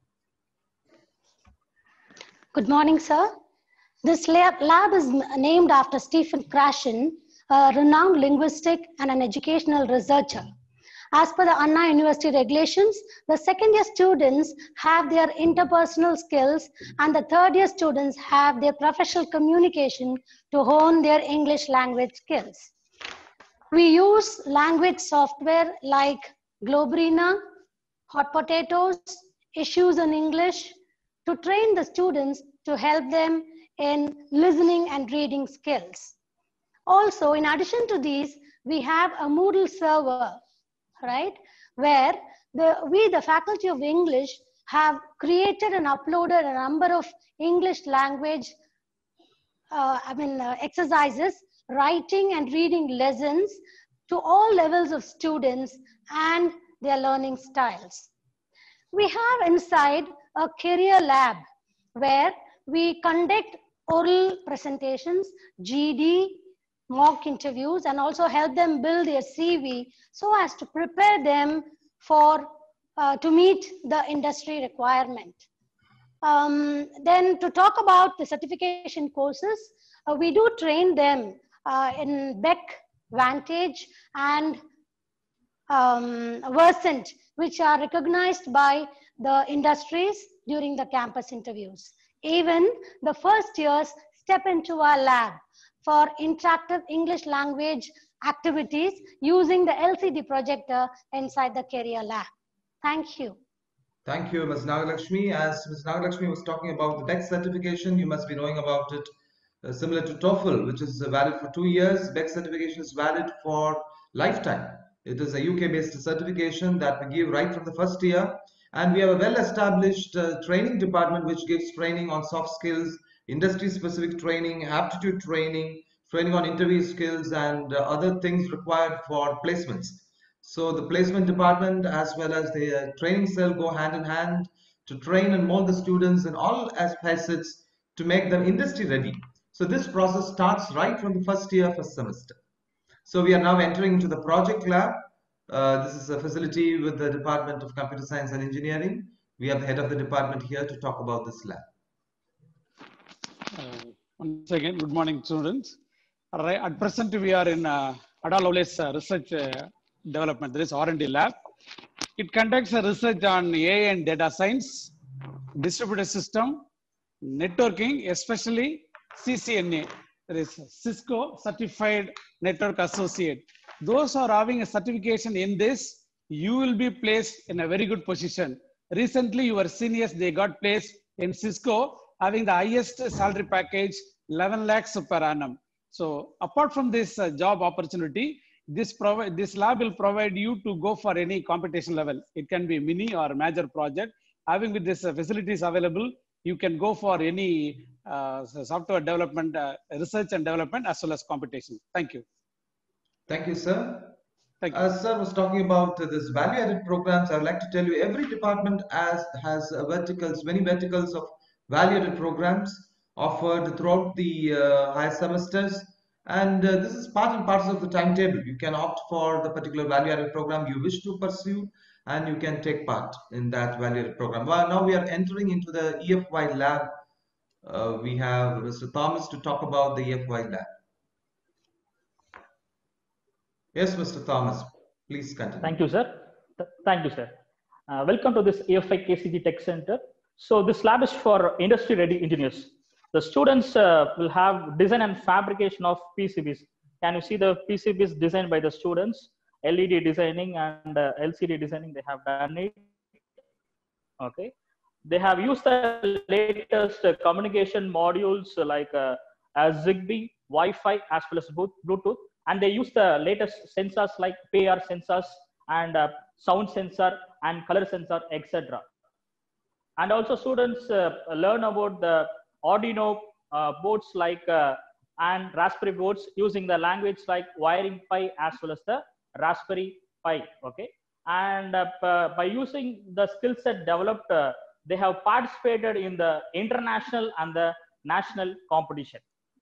S10: Good morning, sir. This lab, lab is named after Stephen Krashen, a renowned linguistic and an educational researcher. As per the Anna University regulations, the second year students have their interpersonal skills and the third year students have their professional communication to hone their English language skills. We use language software like Globrina, Hot Potatoes, Issues in English to train the students to help them in listening and reading skills. Also, in addition to these, we have a Moodle server, right, where the, we, the Faculty of English, have created and uploaded a number of English language uh, I mean, uh, exercises, writing and reading lessons to all levels of students and their learning styles. We have inside a career lab where we conduct oral presentations, G D, mock interviews, and also help them build their C V so as to prepare them for uh, to meet the industry requirement. Um, then to talk about the certification courses, uh, we do train them uh, in B E C, Vantage, and um, Versant, which are recognized by the industries during the campus interviews. Even the first years step into our lab for interactive English language activities using the L C D projector inside the career lab. Thank you.
S1: Thank you, Miz Nagalakshmi. As Miz Nagalakshmi was talking about the B E C certification, you must be knowing about it. Uh, similar to TOEFL, which is uh, valid for two years, B E C certification is valid for lifetime. It is a U K-based certification that we give right from the first year. And we have a well-established uh, training department which gives training on soft skills, industry-specific training, aptitude training, training on interview skills, and uh, other things required for placements. So the placement department as well as the uh, training cell go hand in hand to train and mold the students in all facets to make them industry ready. So this process starts right from the first year, first semester. So we are now entering into the project lab. Uh, this is a facility with the Department of Computer Science and Engineering. We have the head of the department here to talk about this lab.
S8: Uh, once again, good morning, students. Right, at present, we are in uh, Ada Lovelace uh, Research uh, Development. There is R and D lab. It conducts a research on A I and data science, distributed system, networking, especially C C N A. There is Cisco Certified Network Associate. Those who are having a certification in this, you will be placed in a very good position. Recently, your seniors, they got placed in Cisco, having the highest salary package, eleven lakhs per annum. So apart from this uh, job opportunity, this, provide, this lab will provide you to go for any competition level. It can be mini or major project. Having with this uh, facilities available, you can go for any uh, software development, uh, research and development, as well as competition. Thank you.
S1: Thank you, sir.
S8: Thank you.
S1: As sir was talking about uh, this value-added programs, I would like to tell you every department has, has uh, verticals, many verticals of value-added programs offered throughout the uh, higher semesters. And uh, this is part and parcel of the timetable. You can opt for the particular value-added program you wish to pursue, and you can take part in that value-added program. Well, now we are entering into the E F Y lab. Uh, we have Mister Thomas to talk about the E F Y lab. Yes, Mister Thomas, please continue.
S6: Thank you, sir. Th Thank you, sir. Uh, welcome to this E F Y K C G Tech Center. So this lab is for industry-ready engineers. The students uh, will have design and fabrication of P C Bs. Can you see the P C Bs designed by the students? L E D designing and uh, L C D designing, they have done it. Okay. They have used the latest uh, communication modules uh, like uh, as Zigbee, Wi-Fi, as well as Bluetooth. And they use the latest sensors like P I R sensors and uh, sound sensor and color sensor, et cetera. And also students uh, learn about the Arduino uh, boards like uh, and Raspberry boards using the language like Wiring Pi as well as the Raspberry Pi. Okay, and uh, by using the skill set developed, uh, they have participated in the international and the national competition.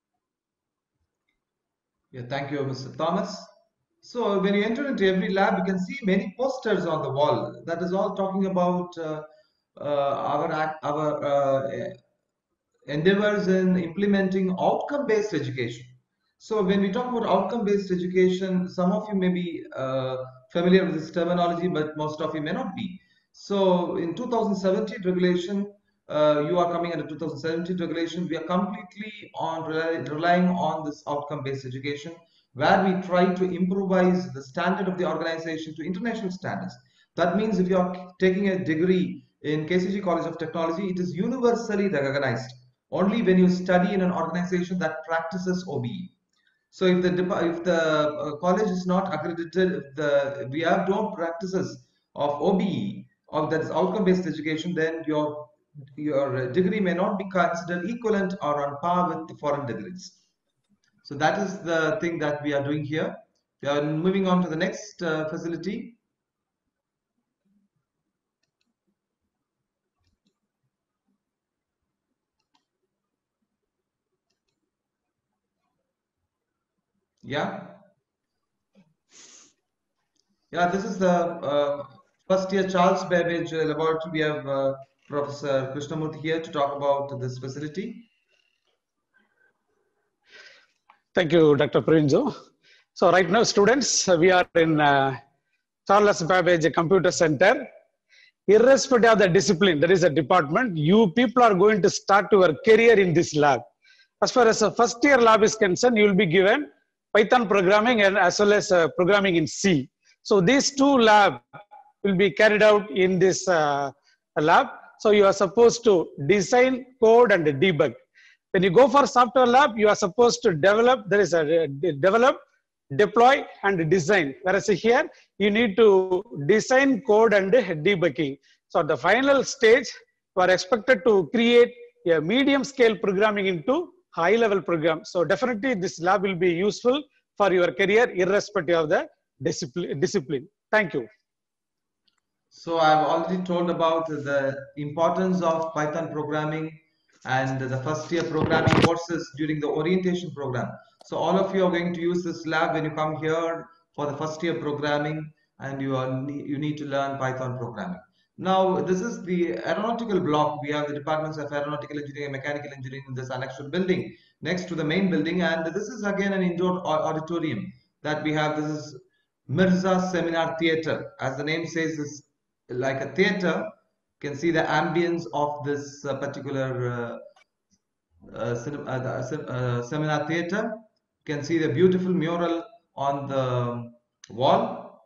S1: Yeah, thank you, Mister Thomas. So when you enter into every lab, you can see many posters on the wall. That is all talking about uh, uh, our act, our uh, endeavors in implementing outcome-based education. So when we talk about outcome-based education, some of you may be uh, familiar with this terminology, but most of you may not be. So in two thousand seventeen regulation, uh, you are coming under two thousand seventeen regulation, we are completely on rely, relying on this outcome-based education, where we try to improvise the standard of the organization to international standards. That means if you are taking a degree in K C G College of Technology, it is universally recognized only when you study in an organization that practices O B E. So if the if the uh, college is not accredited, if the we have no practices of O B E, or that is outcome-based education, then your your degree may not be considered equivalent or on par with the foreign degrees. So that is the thing that we are doing here. We are moving on to the next uh, facility. Yeah. Yeah, this is the uh, first year Charles Babbage Laboratory. We have uh, Professor Krishnamurthy here to talk about this facility.
S8: Thank you, Doctor Prinzo. So right now, students, we are in uh, Charles Babbage Computer Center. Irrespective of the discipline, there is a department, you people are going to start your career in this lab. As far as the first year lab is concerned, you will be given Python programming and as well as uh, programming in C. So these two labs will be carried out in this uh, lab. So you are supposed to design, code, and debug. When you go for software lab, you are supposed to develop, there is a uh, develop, deploy, and design. Whereas here, you need to design, code, and debugging. So at the final stage, you are expected to create a medium scale programming into high level program. So definitely this lab will be useful for your career irrespective of the discipline. discipline. Thank you.
S1: So I've already told about the importance of Python programming and the first year programming courses during the orientation program. So all of you are going to use this lab when you come here for the first year programming, and you are you need to learn Python programming. Now this is the aeronautical block. We have the departments of aeronautical engineering and mechanical engineering in this annexed building next to the main building, and this is again an indoor auditorium that we have. This is Mirza Seminar Theatre. As the name says, is like a theater. You can see the ambience of this uh, particular uh, uh, cinema, uh, the, uh, seminar theater. You can see the beautiful mural on the wall,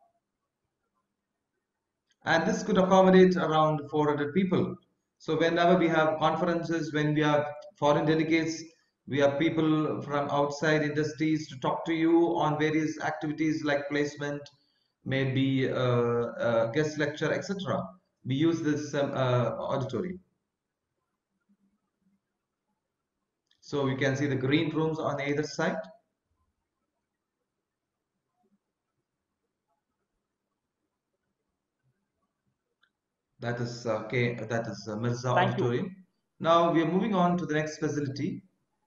S1: and this could accommodate around four hundred people. So whenever we have conferences, when we have foreign delegates, we have people from outside industries to talk to you on various activities like placement, maybe uh, uh, guest lecture, et cetera. We use this um, uh, auditorium. So you can see the green rooms on either side. That is okay. That is uh, Mirza
S6: Thank
S1: Auditorium.
S6: You.
S1: Now we are moving on to the next facility.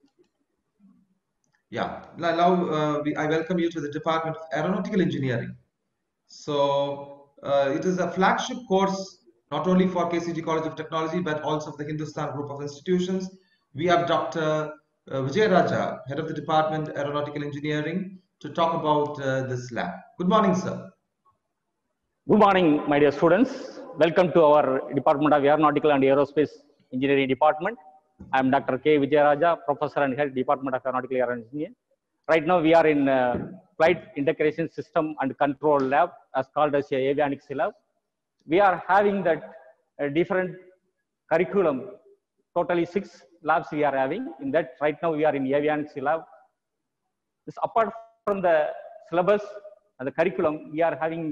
S1: Yeah. Now uh, we, I welcome you to the Department of Aeronautical Engineering. So uh, it is a flagship course not only for K C G College of Technology but also for the Hindustan Group of Institutions. We have Doctor Uh, Vijay Raja, Head of the Department Aeronautical Engineering, to talk about uh, this lab. Good morning, sir.
S11: Good morning, my dear students. Welcome to our Department of Aeronautical and Aerospace Engineering Department. I am Doctor K. Vijay Raja, Professor and Head Department of Aeronautical Engineering. Right now, we are in uh, Flight Integration System and Control Lab, as called as a Avionics Lab. We are having that uh, different curriculum, totally six labs we are having. In that, right now we are in Avionics Lab. This, apart from the syllabus and the curriculum, we are having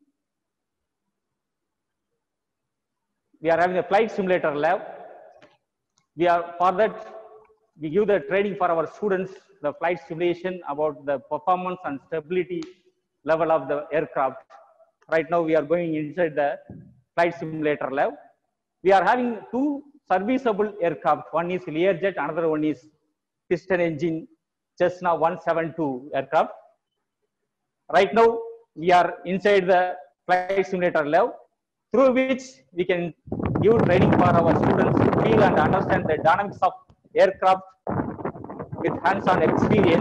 S11: we are having a flight simulator lab. We are for that we give the training for our students, the flight simulation about the performance and stability level of the aircraft. Right now we are going inside the flight simulator lab. We are having two serviceable aircraft. One is Learjet, another one is piston engine Cessna one seventy-two aircraft. Right now we are inside the flight simulator lab, through which we can give training for our students to feel and understand the dynamics of aircraft with hands-on experience.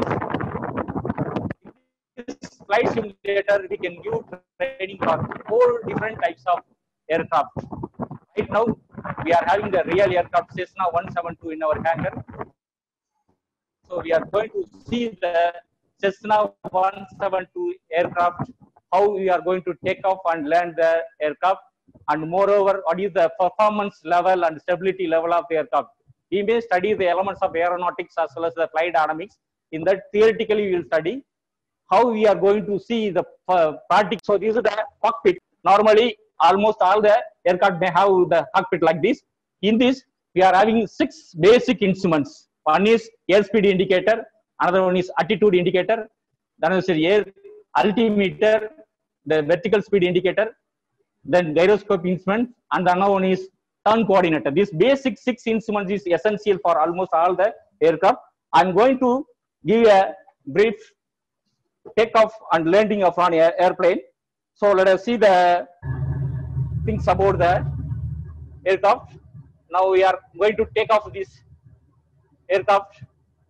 S11: In this flight simulator, we can give training for four different types of aircraft. Right now, we are having the real aircraft Cessna one seventy-two in our hangar. So we are going to see the Cessna one seventy-two aircraft, how we are going to take off and land the aircraft, and moreover, what is the performance level and stability level of the aircraft. We may study the elements of aeronautics as well as the flight dynamics. In that, theoretically, we will study how we are going to see the uh, practical. So this is the cockpit. Normally, almost all the aircraft may have the cockpit like this. In this, we are having six basic instruments. One is airspeed indicator, another one is attitude indicator, then is air altimeter, the vertical speed indicator, then gyroscope instrument, and another one is turn coordinator. This basic six instruments is essential for almost all the aircraft. I'm going to give a brief takeoff and landing of an air airplane. So let us see the things about the aircraft. Now we are going to take off this aircraft.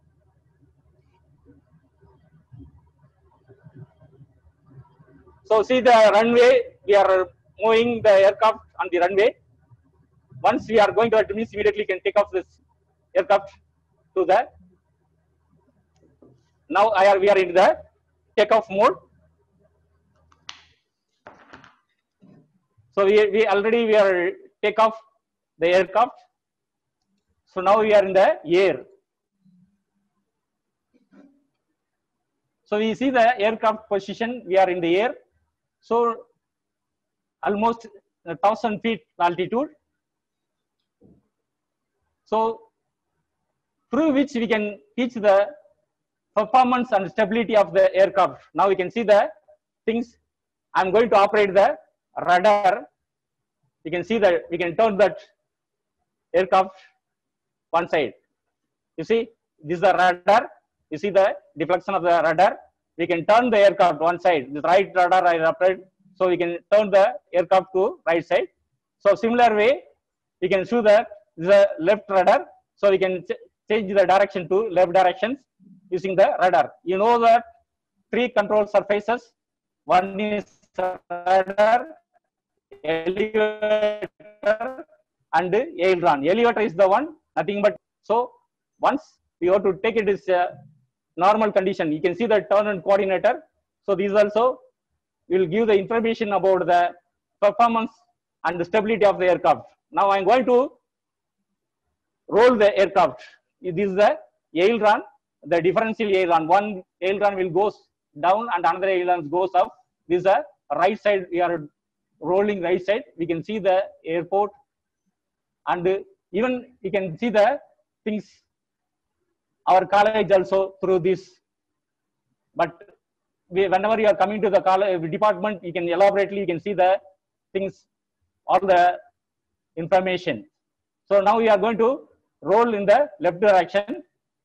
S11: So see the runway, we are moving the aircraft on the runway. Once we are going to, it means immediately can take off this aircraft to the, now I are, we are in the takeoff mode. So we, we already we are take off the aircraft. So now we are in the air. So we see the aircraft position, we are in the air. So almost a thousand feet altitude. So through which we can teach the performance and stability of the aircraft. Now we can see the things. I'm going to operate the radar. You can see that we can turn that aircraft one side. You see, this is the radar. You see the deflection of the radar. We can turn the aircraft one side. This right radar I operate. So we can turn the aircraft to right side. So similar way, we can show that the left radar. So we can ch change the direction to left directions using the radar. You know that three control surfaces. One is radar, elevator, and aileron. Elevator is the one, nothing but. So once we have to take it is a normal condition. You can see the turn and coordinator. So these also will give the information about the performance and the stability of the aircraft. Now I am going to roll the aircraft. This is the aileron, the differential aileron. One aileron will go down and another aileron goes up. This is the right side. We are rolling right side. We can see the airport, and even you can see the things. Our college also through this. But we, whenever you are coming to the college department, you can elaborately you can see the things, all the information. So now we are going to roll in the left direction.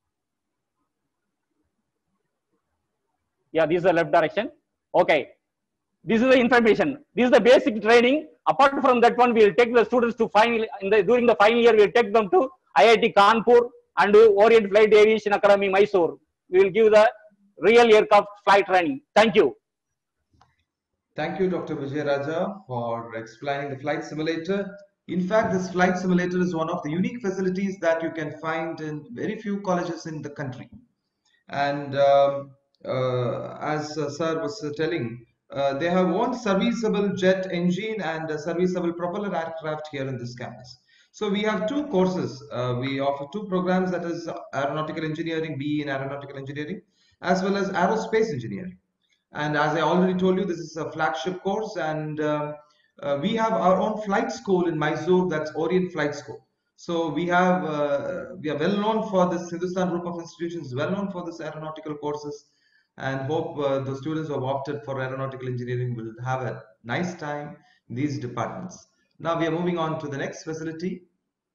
S11: Yeah, this is the left direction. Okay. This is the information. This is the basic training. Apart from that one, we will take the students to final, in the, during the final year, we will take them to I I T Kanpur and Orient Flight Aviation Academy, Mysore. We will give the real aircraft flight training. Thank you.
S1: Thank you, Doctor Vijay Raja, for explaining the flight simulator. In fact, this flight simulator is one of the unique facilities that you can find in very few colleges in the country. And um, uh, as uh, Sir was uh, telling, uh, they have one serviceable jet engine and a serviceable propeller aircraft here in this campus. So we have two courses. Uh, we offer two programs, that is aeronautical engineering, B E in aeronautical engineering, as well as aerospace engineering. And as I already told you, this is a flagship course, and uh, uh, we have our own flight school in Mysore, that's Orient Flight School. So we have uh, we are well known for this. Hindustan Group of Institutions is well known for this aeronautical courses. and hope uh, the students who have opted for aeronautical engineering will have a nice time in these departments. Now we are moving on to the next facility.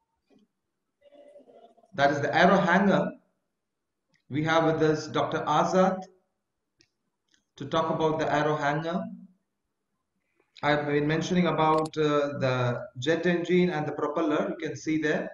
S1: That is the aero hangar. We have with us Doctor Azad to talk about the aero hangar. I've been mentioning about uh, the jet engine and the propeller. You can see there.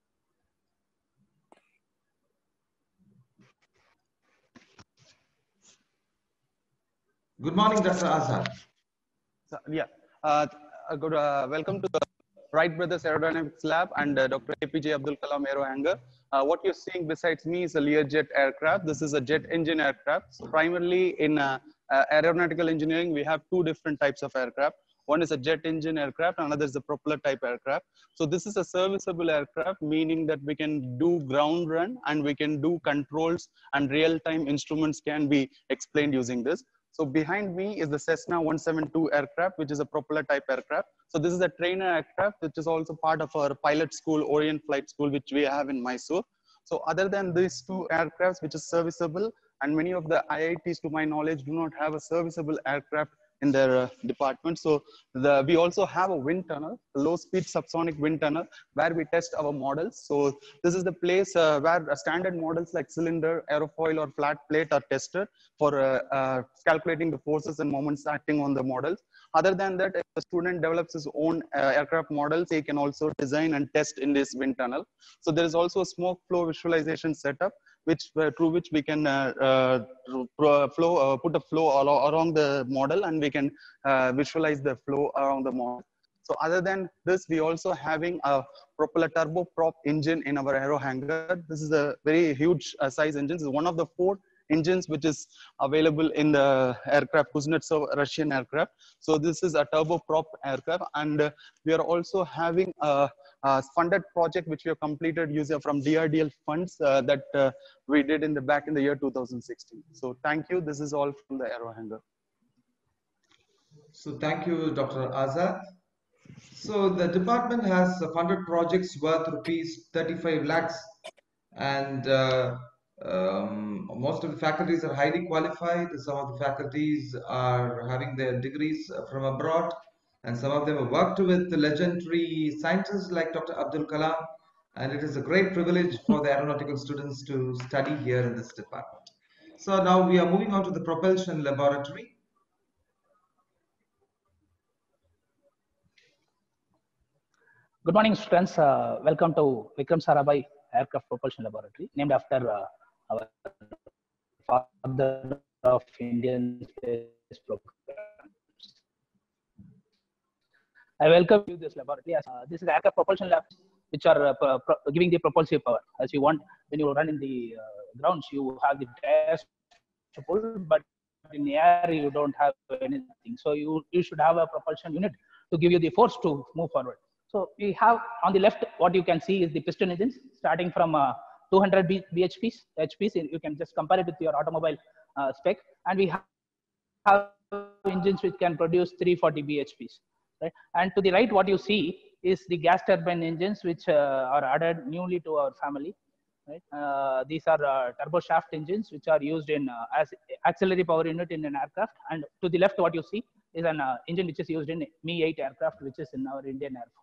S1: Good morning, Doctor Azad.
S12: So, yeah, uh, uh, good. Uh, welcome to the Wright Brothers Aerodynamics Lab and uh, Doctor A P J Abdul Kalam Aero Hangar. Uh, what you're seeing besides me is a Learjet aircraft. This is a jet engine aircraft. So primarily in uh, uh, aeronautical engineering, we have two different types of aircraft. One is a jet engine aircraft, another is a propeller type aircraft. So this is a serviceable aircraft, meaning that we can do ground run and we can do controls and real-time instruments can be explained using this. So behind me is the Cessna one seventy-two aircraft, which is a propeller type aircraft. So this is a trainer aircraft, which is also part of our pilot school, Orient Flight School, which we have in Mysore. So other than these two aircrafts, which is serviceable, and many of the I I Ts, to my knowledge, do not have a serviceable aircraft in their uh, department. So the, we also have a wind tunnel, a low speed subsonic wind tunnel, where we test our models. So this is the place uh, where uh, standard models like cylinder, aerofoil, or flat plate are tested for uh, uh, calculating the forces and moments acting on the models. Other than that, if the student develops his own uh, aircraft models, he can also design and test in this wind tunnel. So there is also a smoke flow visualization setup, which uh, through which we can uh, uh, flow, uh, put a flow al around the model, and we can uh, visualize the flow around the model. So other than this, we also having a propeller turboprop engine in our aero hangar. This is a very huge uh, size engine. This is one of the four engines which is available in the aircraft, Kuznetsov Russian aircraft. So this is a turboprop aircraft, and uh, we are also having a, a funded project which we have completed using from D R D L funds uh, that uh, we did in the back in the year two thousand sixteen. So thank you. This is all from the aero hangar.
S1: So thank you, Doctor Azad. So the department has funded projects worth rupees thirty-five lakhs, and uh, um, most of the faculties are highly qualified. Some of the faculties are having their degrees from abroad, and some of them have worked with the legendary scientists like Doctor Abdul Kalam, and it is a great privilege for the aeronautical students to study here in this department. So now we are moving on to the propulsion laboratory.
S13: Good morning, students. Uh, welcome to Vikram Sarabhai Aircraft Propulsion Laboratory, named after uh, our father of Indian space programs. I welcome you to this laboratory. As, uh, this is aircraft propulsion lab, which are uh, pro giving the propulsive power. As you want, when you run in the uh, grounds, you have the tires to pull, but in the air you don't have anything. So you you should have a propulsion unit to give you the force to move forward. So we have on the left, what you can see is the piston engines starting from uh, two hundred B H Ps. H Ps. You can just compare it with your automobile uh, spec, and we have engines which can produce three forty B H Ps. Right? And to the right, what you see is the gas turbine engines which uh, are added newly to our family. Right? Uh, these are uh, turbo shaft engines which are used in uh, as auxiliary power unit in an aircraft. And to the left, what you see is an uh, engine which is used in Mi eight aircraft, which is in our Indian Air Force.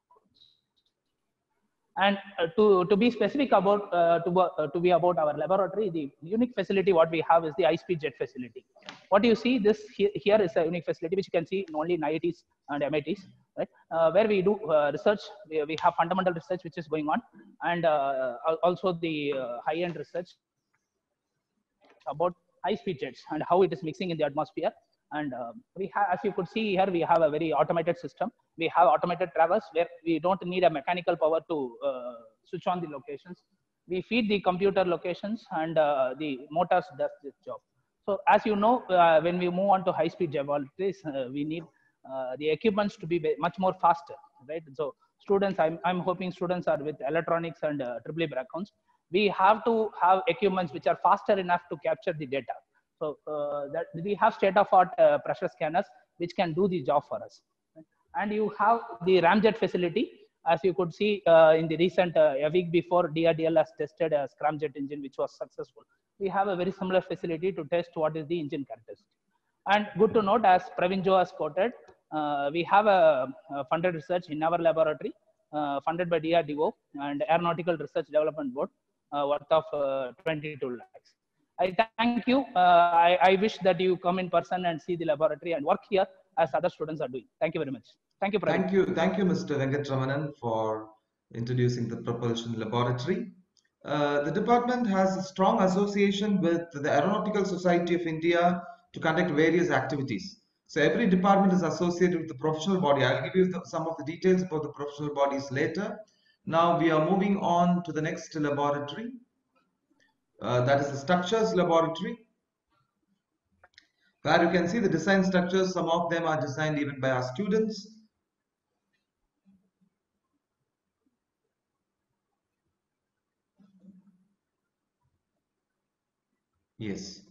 S13: And uh, to, to be specific about, uh, to, uh, to be about our laboratory, the unique facility what we have is the high-speed jet facility. What you see this here, here is a unique facility which you can see in only in I I Ts and M I Ts, right? Uh, where we do uh, research, we, we have fundamental research which is going on, and uh, also the uh, high-end research about high-speed jets and how it is mixing in the atmosphere. And um, we have, as you could see here, we have a very automated system. We have automated traverse where we don't need a mechanical power to uh, switch on the locations. We feed the computer locations, and uh, the motors does this job. So as you know, uh, when we move on to high-speed laboratories, uh, we need uh, the equipments to be much more faster, right? So students, I'm, I'm hoping students are with electronics and uh, triple E backgrounds. We have to have equipments which are faster enough to capture the data. So uh, that we have state-of-art uh, pressure scanners which can do the job for us. And you have the ramjet facility. As you could see uh, in the recent, uh, a week before, D R D L has tested a scramjet engine which was successful. we have a very similar facility to test what is the engine characteristic. And good to note, as Praveen Jo has quoted, uh, we have a, a funded research in our laboratory, uh, funded by D R D O and Aeronautical Research Development Board, uh, worth of uh, twenty-two lakhs. I thank you. Uh, I, I wish that you come in person and see the laboratory and work here as other students are doing. Thank you very much. Thank you, Praveen.
S1: Thank you, thank you, Mister Venkatramanan, for introducing the propulsion laboratory. Uh, the department has a strong association with the Aeronautical Society of India to conduct various activities. So every department is associated with the professional body. I'll give you the, some of the details about the professional bodies later. Now we are moving on to the next laboratory. Uh, that is the structures laboratory, where you can see the design structures. Some of them are designed even by our students. Yes.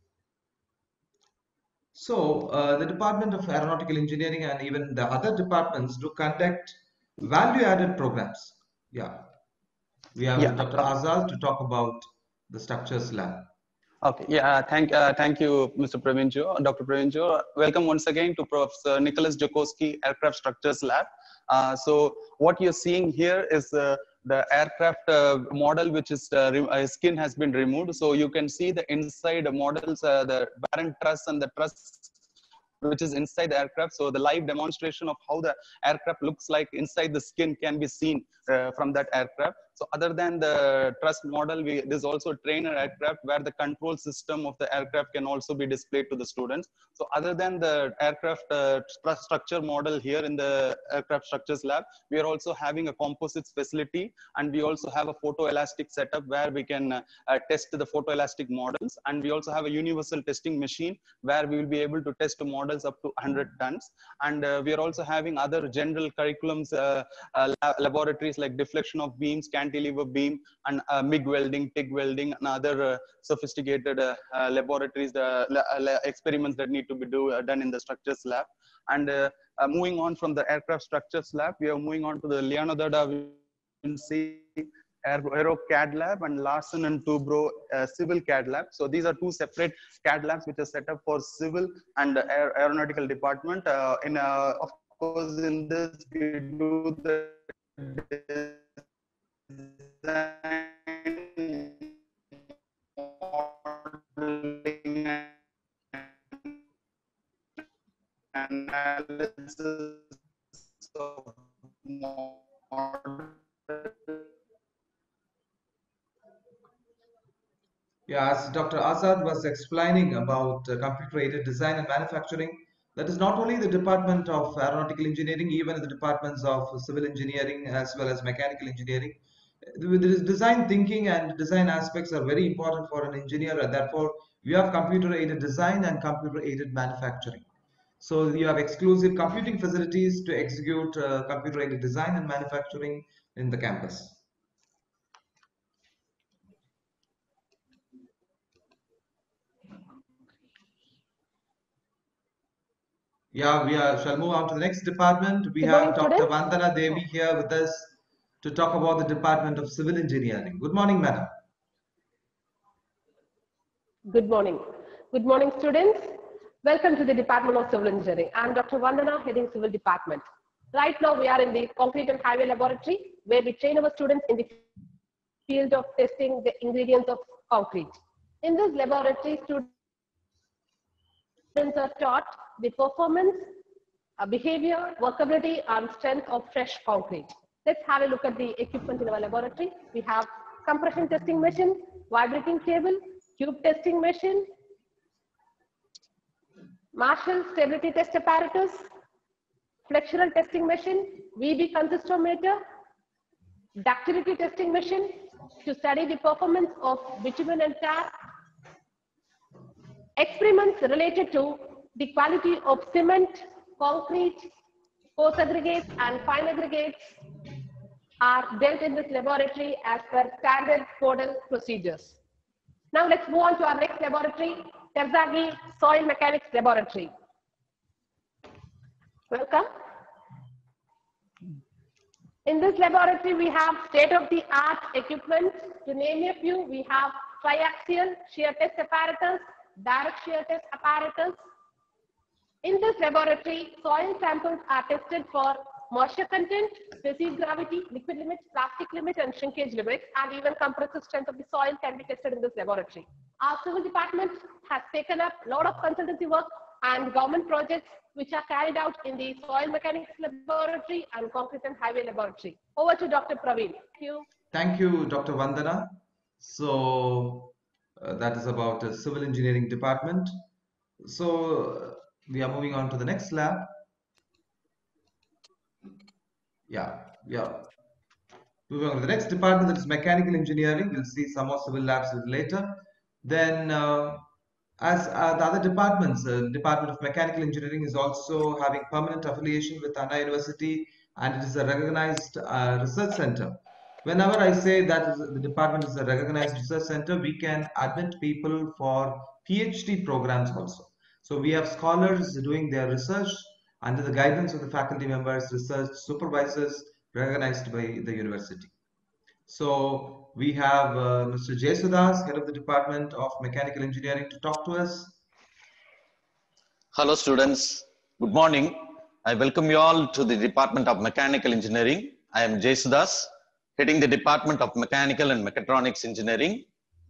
S1: So uh, the Department of Aeronautical Engineering and even the other departments do conduct value-added programs. Yeah. We have
S12: Yeah.
S1: Doctor Azad to talk about the structures lab.
S12: Okay, yeah, thank, uh, thank you, Mister Praveen Jo, Doctor Praveen Jo. Welcome once again to Professor Nicholas Jokoski Aircraft Structures Lab. Uh, so what you're seeing here is uh, the aircraft uh, model, which is uh, uh, skin has been removed. So you can see the inside models, uh, the barren truss and the truss which is inside the aircraft. So the live demonstration of how the aircraft looks like inside the skin can be seen uh, from that aircraft. So other than the truss model, we, there's also a trainer aircraft where the control system of the aircraft can also be displayed to the students. So other than the aircraft uh, structure model here in the aircraft structures lab, we are also having a composites facility, and we also have a photoelastic setup where we can uh, uh, test the photoelastic models. And we also have a universal testing machine where we will be able to test models up to one hundred tons. And uh, we are also having other general curriculums, uh, uh, laboratories like deflection of beams, cantilever beam, and uh, MIG welding, TIG welding, and other uh, sophisticated uh, uh, laboratories, the uh, experiments that need to be do, uh, done in the structures lab. And uh, uh, moving on from the aircraft structures lab, we are moving on to the Leonardo da Vinci Aero C A D lab and Larsen and Toubro uh, civil C A D lab. So these are two separate C A D labs which are set up for civil and uh, aer aeronautical department. Uh, in uh, of course, in this we do the design, modeling, and analysis of model.
S1: Yeah, as Doctor Azad was explaining about uh, computer-aided design and manufacturing, that is not only the Department of Aeronautical Engineering, even in the departments of civil engineering as well as mechanical engineering. The design thinking and design aspects are very important for an engineer, and therefore we have computer-aided design and computer-aided manufacturing. So you have exclusive computing facilities to execute uh, computer-aided design and manufacturing in the campus. Yeah, we are, shall move on to the next department. We
S5: Good
S1: have
S5: morning,
S1: Doctor
S5: students.
S1: Vandana Devi here with us to talk about the Department of Civil Engineering. Good morning, madam.
S5: Good morning. Good morning, students. Welcome to the Department of Civil Engineering. I'm Doctor Vandana, heading Civil Department. Right now, we are in the Concrete and Highway Laboratory, where we train our students in the field of testing the ingredients of concrete. In this laboratory, students are taught the performance, uh, behavior, workability, and strength of fresh concrete. Let's have a look at the equipment in our laboratory. We have compression testing machine, vibrating table, tube testing machine, Marshall stability test apparatus, flexural testing machine, V B consistometer, ductility testing machine to study the performance of bitumen and tar, experiments related to the quality of cement, concrete, coarse aggregates, and fine aggregates are dealt in this laboratory as per standard codal procedures. Now let's move on to our next laboratory, Terzaghi Soil Mechanics Laboratory. Welcome. In this laboratory, we have state-of-the-art equipment. To name a few, we have
S14: triaxial shear test apparatus, direct shear test apparatus. In this laboratory, soil samples are tested for moisture content, specific gravity, liquid limits, plastic limits, and shrinkage limits, and even compressive strength of the soil can be tested in this laboratory. Our civil department has taken up a lot of consultancy work and government projects which are carried out in the soil mechanics laboratory and concrete and highway laboratory. Over to Doctor Praveen. Thank you.
S1: Thank you, Doctor Vandana. So uh, that is about the civil engineering department. So uh, we are moving on to the next lab. Yeah, yeah. Moving on to the next department, that is mechanical engineering. We'll see some more civil labs later. Then, uh, as uh, the other departments, uh, Department of Mechanical Engineering is also having permanent affiliation with Anna University, and it is a recognized uh, research center. Whenever I say that the department is a recognized research center, we can admit people for PhD programs also. So we have scholars doing their research under the guidance of the faculty members, research supervisors recognized by the university. So we have uh, Mister Jesudas, head of the Department of Mechanical Engineering, to talk to us.
S15: Hello students, good morning. I welcome you all to the Department of Mechanical Engineering. I am Jesudas, heading the Department of Mechanical and Mechatronics Engineering.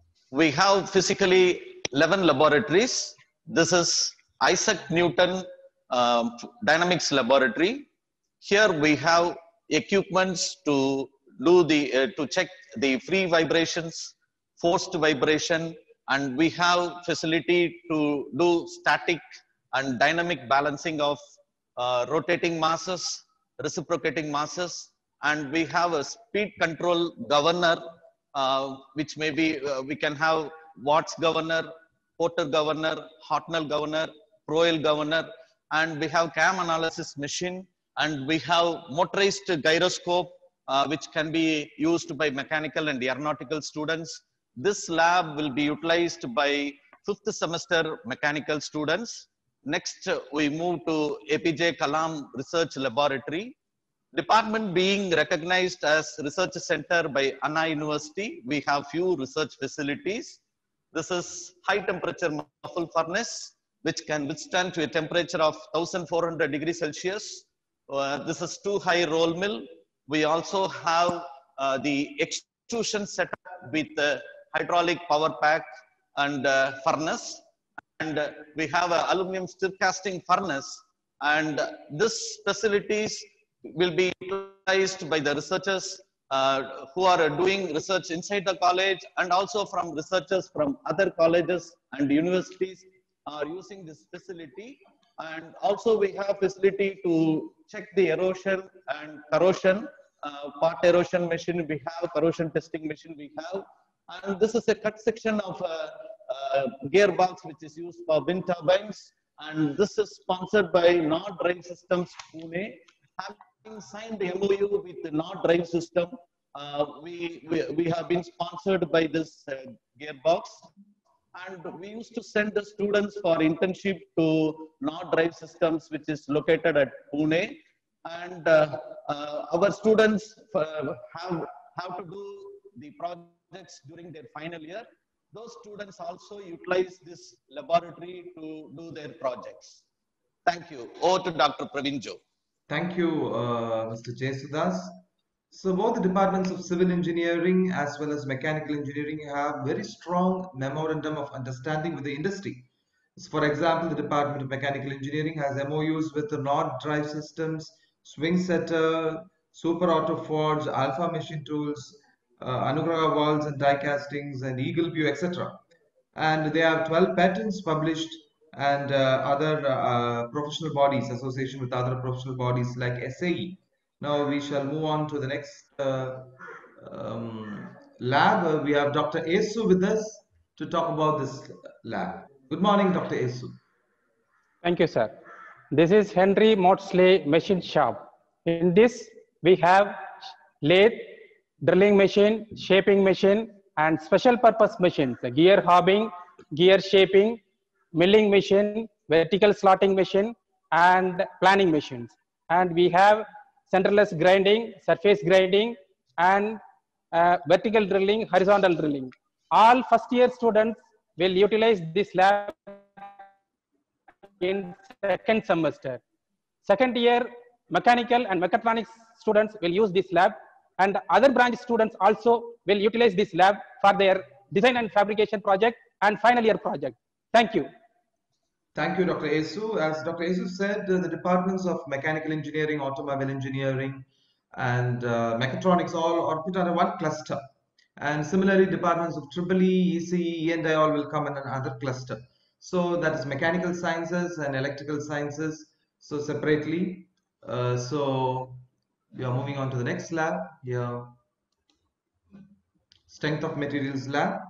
S15: We have physically eleven laboratories. This is Isaac Newton um, Dynamics Laboratory. Here we have equipments to do the uh, to check the free vibrations, forced vibration, and we have facility to do static and dynamic balancing of uh, rotating masses, reciprocating masses, and we have a speed control governor, uh, which may be uh, we can have Watts governor, Porter governor, Hartnell governor, Proel governor, and we have cam analysis machine, and we have motorized gyroscope, uh, which can be used by mechanical and aeronautical students. This lab will be utilized by fifth semester mechanical students. Next, we move to A P J Kalam Research Laboratory. Department being recognized as research center by Anna University, we have few research facilities. This is high temperature muffle furnace, which can withstand to a temperature of one thousand four hundred degrees Celsius. Uh, this is two high roll mill. We also have uh, the extrusion setup with uh, hydraulic power pack and uh, furnace. And uh, we have an aluminum strip casting furnace. And uh, this facilities will be utilized by the researchers uh, who are doing research inside the college, and also from researchers from other colleges and universities are using this facility. And also we have facility to check the erosion and corrosion, uh, part erosion machine we have, corrosion testing machine we have. And this is a cut section of a, a gearbox which is used for wind turbines. And this is sponsored by Nord Drive Systems Pune. Having signed the M O U with the Nord Drive System, uh, we, we, we have been sponsored by this uh, gearbox. And we used to send the students for internship to Nord Drive Systems, which is located at Pune. And uh, uh, our students uh, have, have to do the projects during their final year. Those students also utilize this laboratory to do their projects. Thank you. Over to Doctor Praveen Jo.
S1: Thank you, uh, Mister Jesudas. So both the departments of civil engineering as well as mechanical engineering have very strong memorandum of understanding with the industry. So for example, the Department of Mechanical Engineering has M O Us with the Nord Drive Systems, Swing Setter, Super Auto Forge, Alpha Machine Tools, uh, Anugraha Walls and Die Castings, and Eagle View, et cetera. And they have twelve patents published, and uh, other uh, professional bodies, association with other professional bodies like S A E. Now we shall move on to the next uh, um, lab. Uh, we have Doctor Esu with us to talk about this lab. Good morning, Doctor Esu.
S16: Thank you, sir. This is Henry Maudsley Machine Shop. In this, we have lathe, drilling machine, shaping machine, and special purpose machines, gear hobbing, gear shaping, milling machine, vertical slotting machine, and planing machines. And we have centerless grinding, surface grinding, and uh, vertical drilling, horizontal drilling. all first year students will utilize this lab in second semester. Second year mechanical and mechatronics students will use this lab, and other branch students also will utilize this lab for their design and fabrication project and final year project. Thank you.
S1: Thank you, Doctor Esu. As Doctor Esu said, uh, the departments of mechanical engineering, automobile engineering, and uh, mechatronics all are put under one cluster. And similarly, departments of triple E, E C E, E and I all will come in another cluster. So that is mechanical sciences and electrical sciences. So separately. Uh, so we are moving on to the next lab here. Strength of materials lab.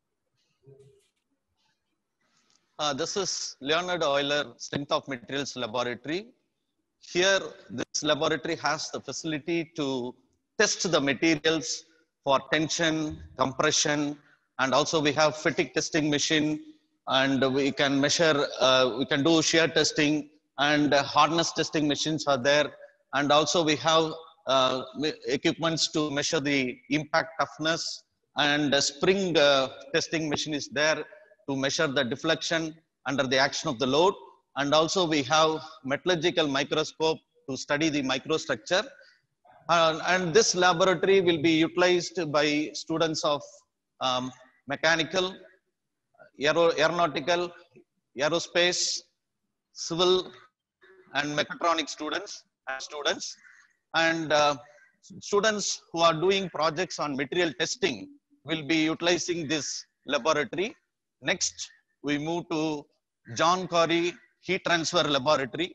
S15: Uh, this is Leonard Euler Strength of Materials Laboratory. Here, this laboratory has the facility to test the materials for tension, compression, and also we have fatigue testing machine, and we can measure, uh, we can do shear testing, and uh, hardness testing machines are there. And also we have uh, equipments to measure the impact toughness, and a spring uh, testing machine is there to measure the deflection under the action of the load. And also we have metallurgical microscope to study the microstructure. Uh, and this laboratory will be utilized by students of um, mechanical, aero aeronautical, aerospace, civil, and mechatronic students and students. And uh, students who are doing projects on material testing will be utilizing this laboratory. Next, we move to John Corey Heat Transfer Laboratory.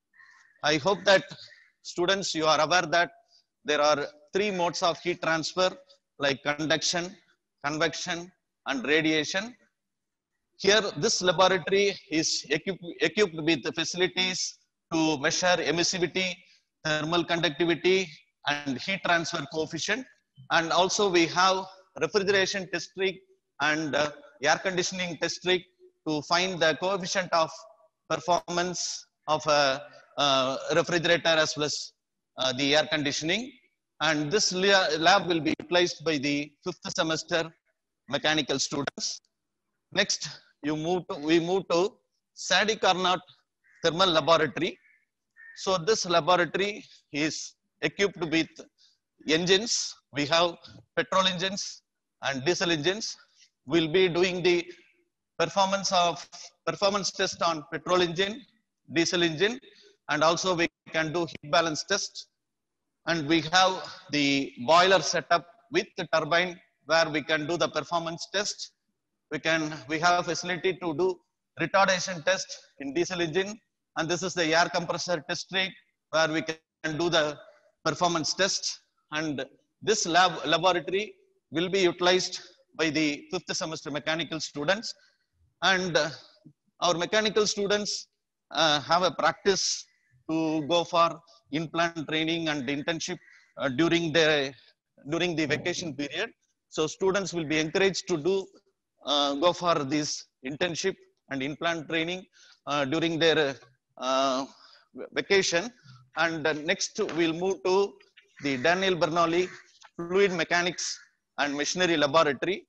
S15: I hope that students, you are aware that there are three modes of heat transfer like conduction, convection, and radiation. Here, this laboratory is equipped, equipped with the facilities to measure emissivity, thermal conductivity, and heat transfer coefficient. And also we have refrigeration test rig and uh, air conditioning test rig to find the coefficient of performance of a uh, refrigerator as well as uh, the air conditioning. And this lab will be utilized by the fifth semester mechanical students. Next, you move to, we move to Sadi Carnot Thermal Laboratory. So this laboratory is equipped with engines. We have petrol engines and diesel engines. We'll be doing the performance of performance test on petrol engine, diesel engine, and also we can do heat balance test. And we have the boiler setup with the turbine where we can do the performance test. We can we have facility to do retardation test in diesel engine, and this is the air compressor test rig where we can do the performance test. And this lab laboratory will be utilized by the fifth semester mechanical students. And uh, our mechanical students uh, have a practice to go for in-plant training and internship uh, during the during the vacation period. So students will be encouraged to do uh, go for this internship and in-plant training uh, during their uh, vacation. And uh, next we'll move to the Daniel Bernoulli Fluid Mechanics and Machinery Laboratory.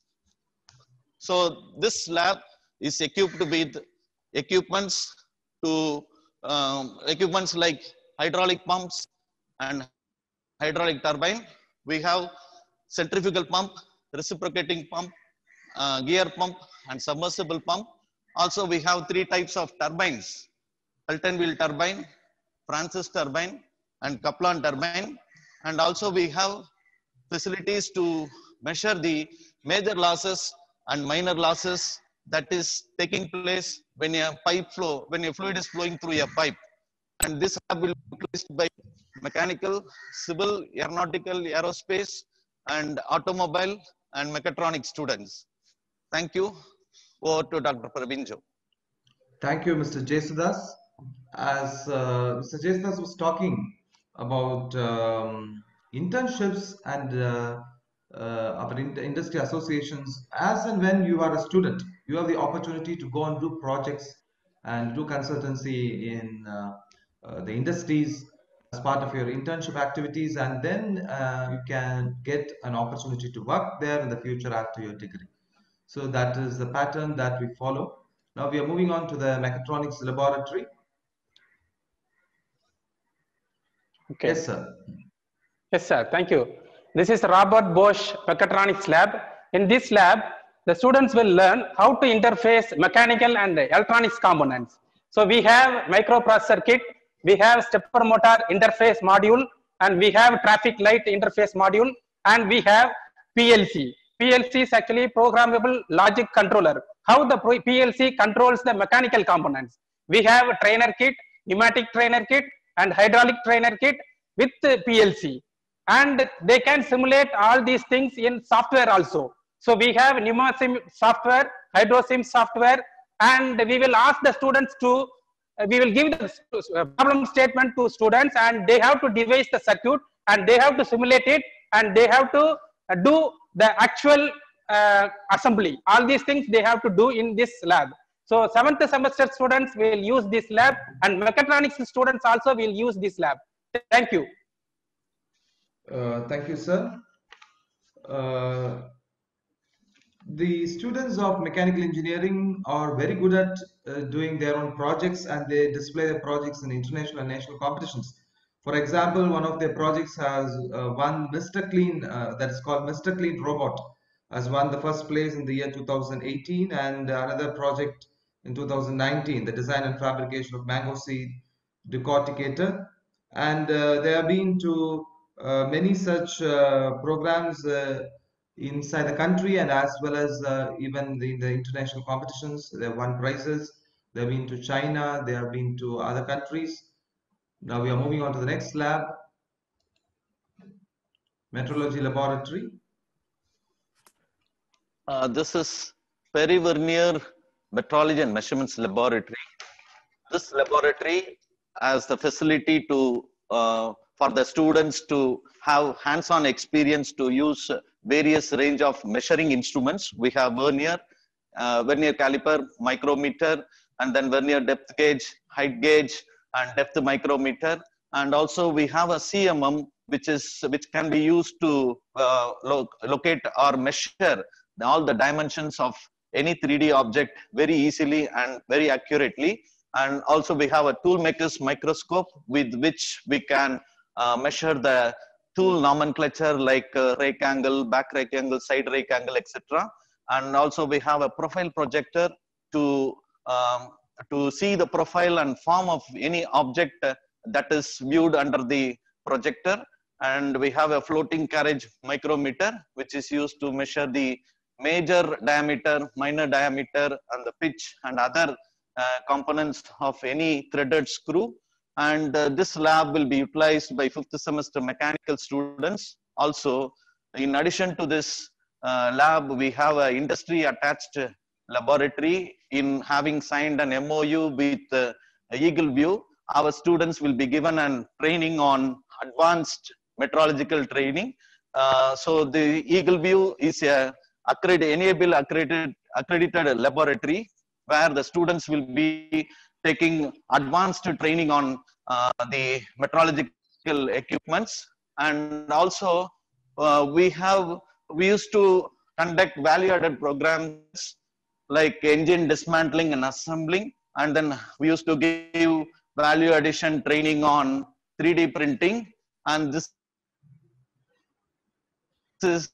S15: So this lab is equipped with equipments to um, equipments like hydraulic pumps and hydraulic turbine. We have centrifugal pump, reciprocating pump, uh, gear pump, and submersible pump. Also, we have three types of turbines: Pelton wheel turbine, Francis turbine, and Kaplan turbine. And also, we have facilities to measure the major losses and minor losses that is taking place when a pipe flow, when a fluid is flowing through a pipe. And this lab will be utilized by mechanical, civil, aeronautical, aerospace, and automobile and mechatronic students. Thank you. Over to Doctor Praveen Jo.
S1: Thank you, Mister Jesudas. As uh, Mister Jesudas was talking about um, internships and uh, uh, our in industry associations, as and when you are a student, you have the opportunity to go and do projects and do consultancy in uh, uh, the industries as part of your internship activities, and then uh, you can get an opportunity to work there in the future after your degree. So that is the pattern that we follow. Now we are moving on to the mechatronics laboratory.
S16: Okay.
S1: Yes, sir.
S16: Yes, sir. Thank you. This is Robert Bosch Mechatronics Lab. In this lab, the students will learn how to interface mechanical and electronics components. So we have microprocessor kit, we have stepper motor interface module, and we have traffic light interface module, and we have P L C. P L C is actually programmable logic controller. How the P L C controls the mechanical components. We have a trainer kit, pneumatic trainer kit, and hydraulic trainer kit with P L C. And they can simulate all these things in software also. So we have PneumaSim software, HydroSim software, and we will ask the students to, uh, we will give the problem statement to students, and they have to devise the circuit, and they have to simulate it, and they have to uh, do the actual uh, assembly. All these things they have to do in this lab. So seventh semester students will use this lab, and mechatronics students also will use this lab. Thank you.
S1: Uh, thank you, sir. Uh, the students of mechanical engineering are very good at uh, doing their own projects, and they display their projects in international and national competitions. For example, one of their projects has uh, won Mister Clean, uh, that is called Mister Clean Robot, has won the first place in the year two thousand eighteen, and another project in two thousand nineteen, the design and fabrication of mango seed decorticator. And uh, they have been to uh, many such uh, programs uh, inside the country, and as well as uh, even the, the international competitions. They have won prizes. They have been to China. They have been to other countries. Now we are moving on to the next lab, metrology laboratory.
S15: Uh, this is Perry Vernier Metrology and Measurements Laboratory. This laboratory has the facility to uh, for the students to have hands-on experience to use various range of measuring instruments. We have vernier, uh, vernier caliper, micrometer, and then vernier depth gauge, height gauge, and depth micrometer. And also we have a C M M, which is which can be used to uh, lo locate or measure all the dimensions of any three D object very easily and very accurately. And also we have a tool maker's microscope with which we can uh, measure the tool nomenclature like uh, rake angle, back rake angle, side rake angle, et cetera. And also we have a profile projector to um, to see the profile and form of any object uh, that is viewed under the projector. And we have a floating carriage micrometer, which is used to measure the major diameter, minor diameter, and the pitch and other uh, components of any threaded screw. And uh, this lab will be utilized by fifth semester mechanical students. Also, in addition to this uh, lab, we have an industry attached laboratory. In having signed an M O U with uh, Eagle View, our students will be given an training on advanced metrological training. Uh, so the Eagle View is a accredited, enable accredited, accredited laboratory where the students will be taking advanced training on uh, the metrological equipments. And also uh, we have, we used to conduct value-added programs like engine dismantling and assembling. And then we used to give value addition training on three D printing. And this is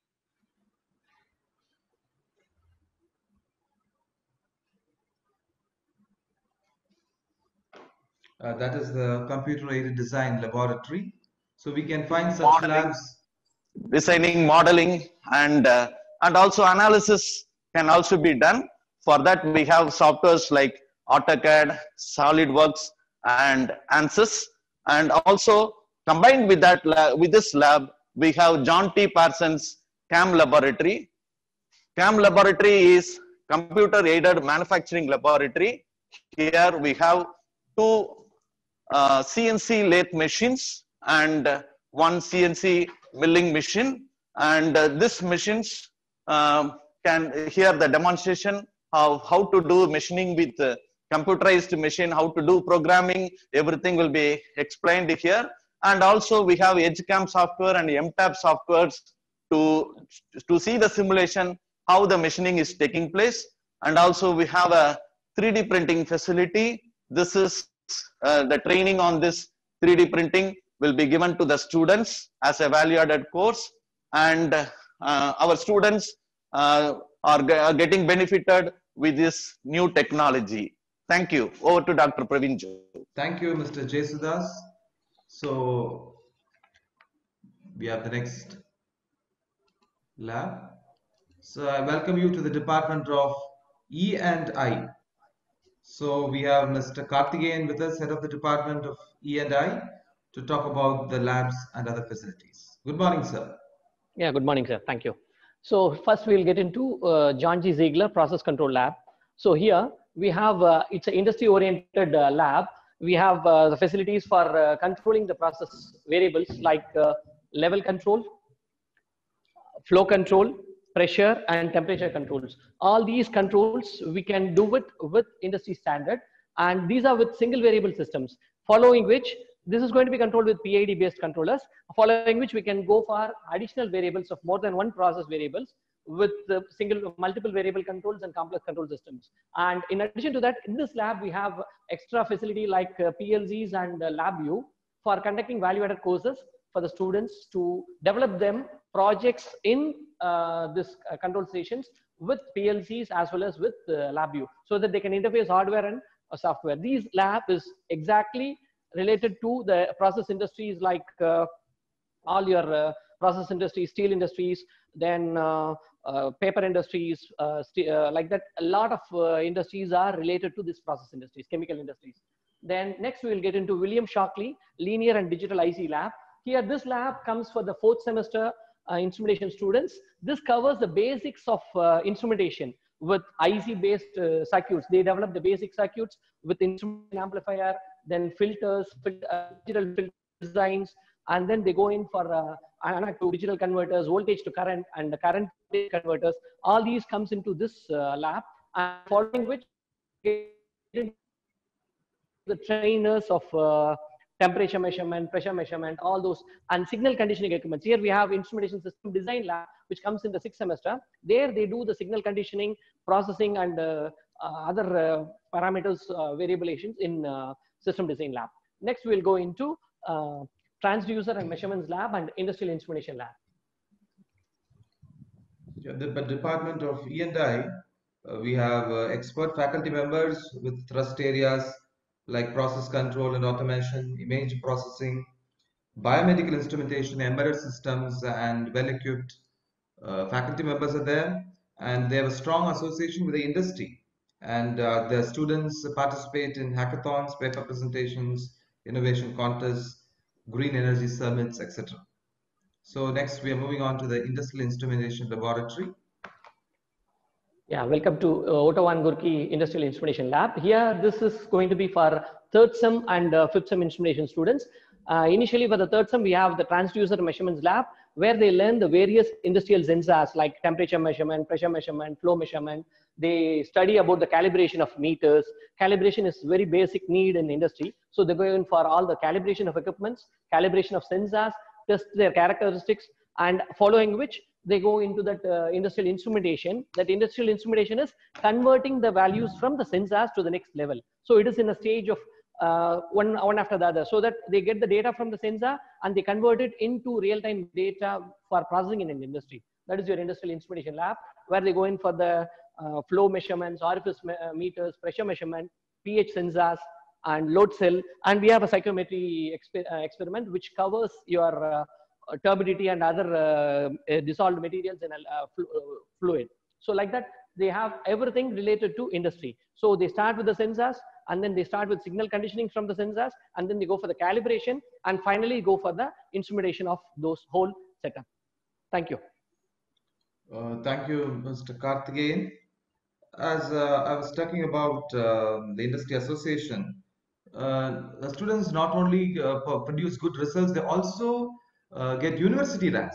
S1: Uh, that is the computer-aided design laboratory. So we can find such
S15: modeling,
S1: labs.
S15: Designing, modeling, and uh, and also analysis can also be done. For that, we have softwares like AutoCAD, SolidWorks, and ANSYS. And also combined with that, with this lab, we have John T. Parsons CAM laboratory. CAM laboratory is computer-aided manufacturing laboratory. Here we have two uh, C N C lathe machines and uh, one C N C milling machine. And uh, this machines um, can hear the demonstration of how to do machining with uh, computerized machine, how to do programming, everything will be explained here. And also we have EdgeCam software and M TAP softwares to, to see the simulation, how the machining is taking place. And also we have a three D printing facility. This is uh, the training on this three D printing will be given to the students as a value-added course, and uh, our students uh, are, are getting benefited with this new technology. Thank you. Over to Doctor Praveen Jo.
S1: Thank you, Mister Jesudas. So we have the next lab. So I welcome you to the Department of E and I. So we have Mister Karthikeyan with us, head of the Department of E and I, to talk about the labs and other facilities. Good morning, sir.
S17: Yeah, good morning, sir. Thank you. So first we'll get into uh, John G. Ziegler Process Control Lab. So here we have, uh, it's an industry-oriented uh, lab. We have uh, the facilities for uh, controlling the process variables like uh, level control, flow control, pressure and temperature controls. All these controls we can do it with industry standard, and these are with single variable systems, following which this is going to be controlled with P I D based controllers, following which we can go for additional variables of more than one process variables with the single multiple variable controls and complex control systems. And in addition to that, in this lab we have extra facility like uh, P L Cs and uh, LabVIEW for conducting value added courses for the students to develop them projects in uh, this uh, control stations with P L Cs as well as with uh, LabVIEW, so that they can interface hardware and uh, software. These lab is exactly related to the process industries like uh, all your uh, process industries, steel industries, then uh, uh, paper industries, uh, uh, like that. A lot of uh, industries are related to this process industries, chemical industries. Then next we will get into William Shockley Linear and Digital I C Lab. Here this lab comes for the fourth semester uh, instrumentation students. This covers the basics of uh, instrumentation with I C based uh, circuits. They develop the basic circuits with instrument amplifier, then filters, fil uh, digital filter designs, and then they go in for uh, analog to digital converters, voltage to current, and the current converters. All these comes into this uh, lab, and following which the trainers of uh, temperature measurement, pressure measurement, all those, and signal conditioning equipment. Here we have instrumentation system design lab, which comes in the sixth semester. There they do the signal conditioning, processing, and uh, uh, other uh, parameters, uh, variables in uh, system design lab. Next, we'll go into uh, transducer and measurements lab and industrial instrumentation lab.
S1: Yeah, the Department of E and I, uh, we have uh, expert faculty members with thrust areas like process control and automation, image processing, biomedical instrumentation, embedded systems, and well-equipped uh, faculty members are there, and they have a strong association with the industry. And uh, the students participate in hackathons, paper presentations, innovation contests, green energy summits, et cetera. So next, we are moving on to the Industrial Instrumentation Laboratory.
S17: Yeah, welcome to uh, Otto Van Gurki Industrial Instrumentation Lab. Here, this is going to be for third sem and uh, fifth sem instrumentation students. Uh, initially, for the third sem, we have the transducer measurements lab, where they learn the various industrial sensors like temperature measurement, pressure measurement, flow measurement. They study about the calibration of meters. Calibration is very basic need in industry. So they go in for all the calibration of equipments, calibration of sensors, test their characteristics, and following which they go into that uh, industrial instrumentation. That industrial instrumentation is converting the values from the sensors to the next level. So it is in a stage of uh, one, one after the other, so that they get the data from the sensor and they convert it into real-time data for processing in an industry. That is your industrial instrumentation lab, where they go in for the uh, flow measurements, orifice me meters, pressure measurement, pH sensors, and load cell. And we have a psychometry exper uh, experiment which covers your uh, turbidity and other uh, dissolved materials in a uh, flu uh, fluid. So like that, they have everything related to industry. So they start with the sensors, and then they start with signal conditioning from the sensors, and then they go for the calibration, and finally go for the instrumentation of those whole setup. Thank you.
S1: Uh, thank you, Mister Karthikeyan. As uh, I was talking about uh, the industry association, uh, the students not only uh, produce good results, they also uh, get university ranks.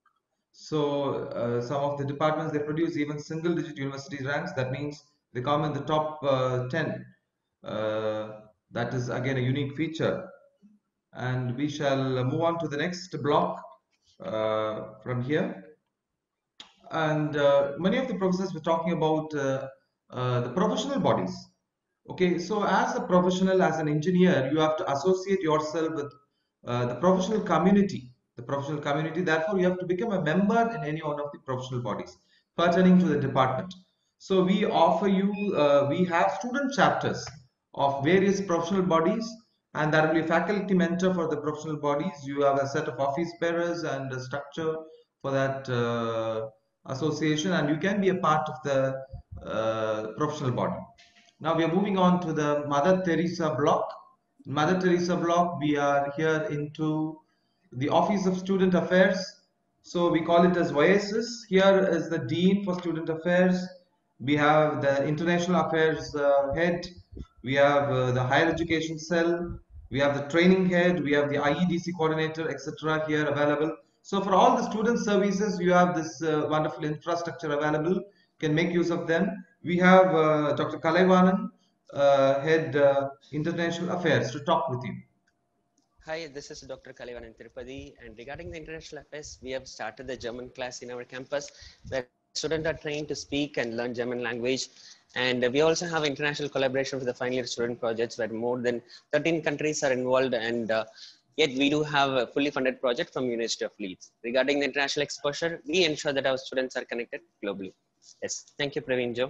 S1: So uh, some of the departments, they produce even single digit university ranks. That means they come in the top uh, ten. Uh, that is again a unique feature. And we shall move on to the next block uh, from here. and uh, many of the professors were talking about uh, uh, the professional bodies. Okay, so as a professional, as an engineer, you have to associate yourself with uh, the professional community. The professional community, therefore, you have to become a member in any one of the professional bodies pertaining to the department. So we offer you, uh, we have student chapters of various professional bodies, and there will be a faculty mentor for the professional bodies. You have a set of office bearers and a structure for that uh, association, and you can be a part of the uh, professional body. Now we are moving on to the Mother Teresa block. Mother Teresa block, we are here into the Office of Student Affairs. So we call it as Y S S. Here is the Dean for Student Affairs. We have the International Affairs uh, head. We have uh, the Higher Education cell. We have the training head. We have the I E D C coordinator, et cetera here available. So for all the student services, you have this uh, wonderful infrastructure available. You can make use of them. We have uh, Doctor Kalaivanan, uh, head uh, International Affairs, to talk with you.
S18: Hi, this is Doctor Kalaivanan Tirupati, and regarding the international affairs, we have started the German class in our campus where students are trained to speak and learn German language. And we also have international collaboration with the final year student projects where more than thirteen countries are involved, and uh, yet we do have a fully funded project from University of Leeds. Regarding the international exposure, we ensure that our students are connected globally. Yes, thank you, Praveen Joe.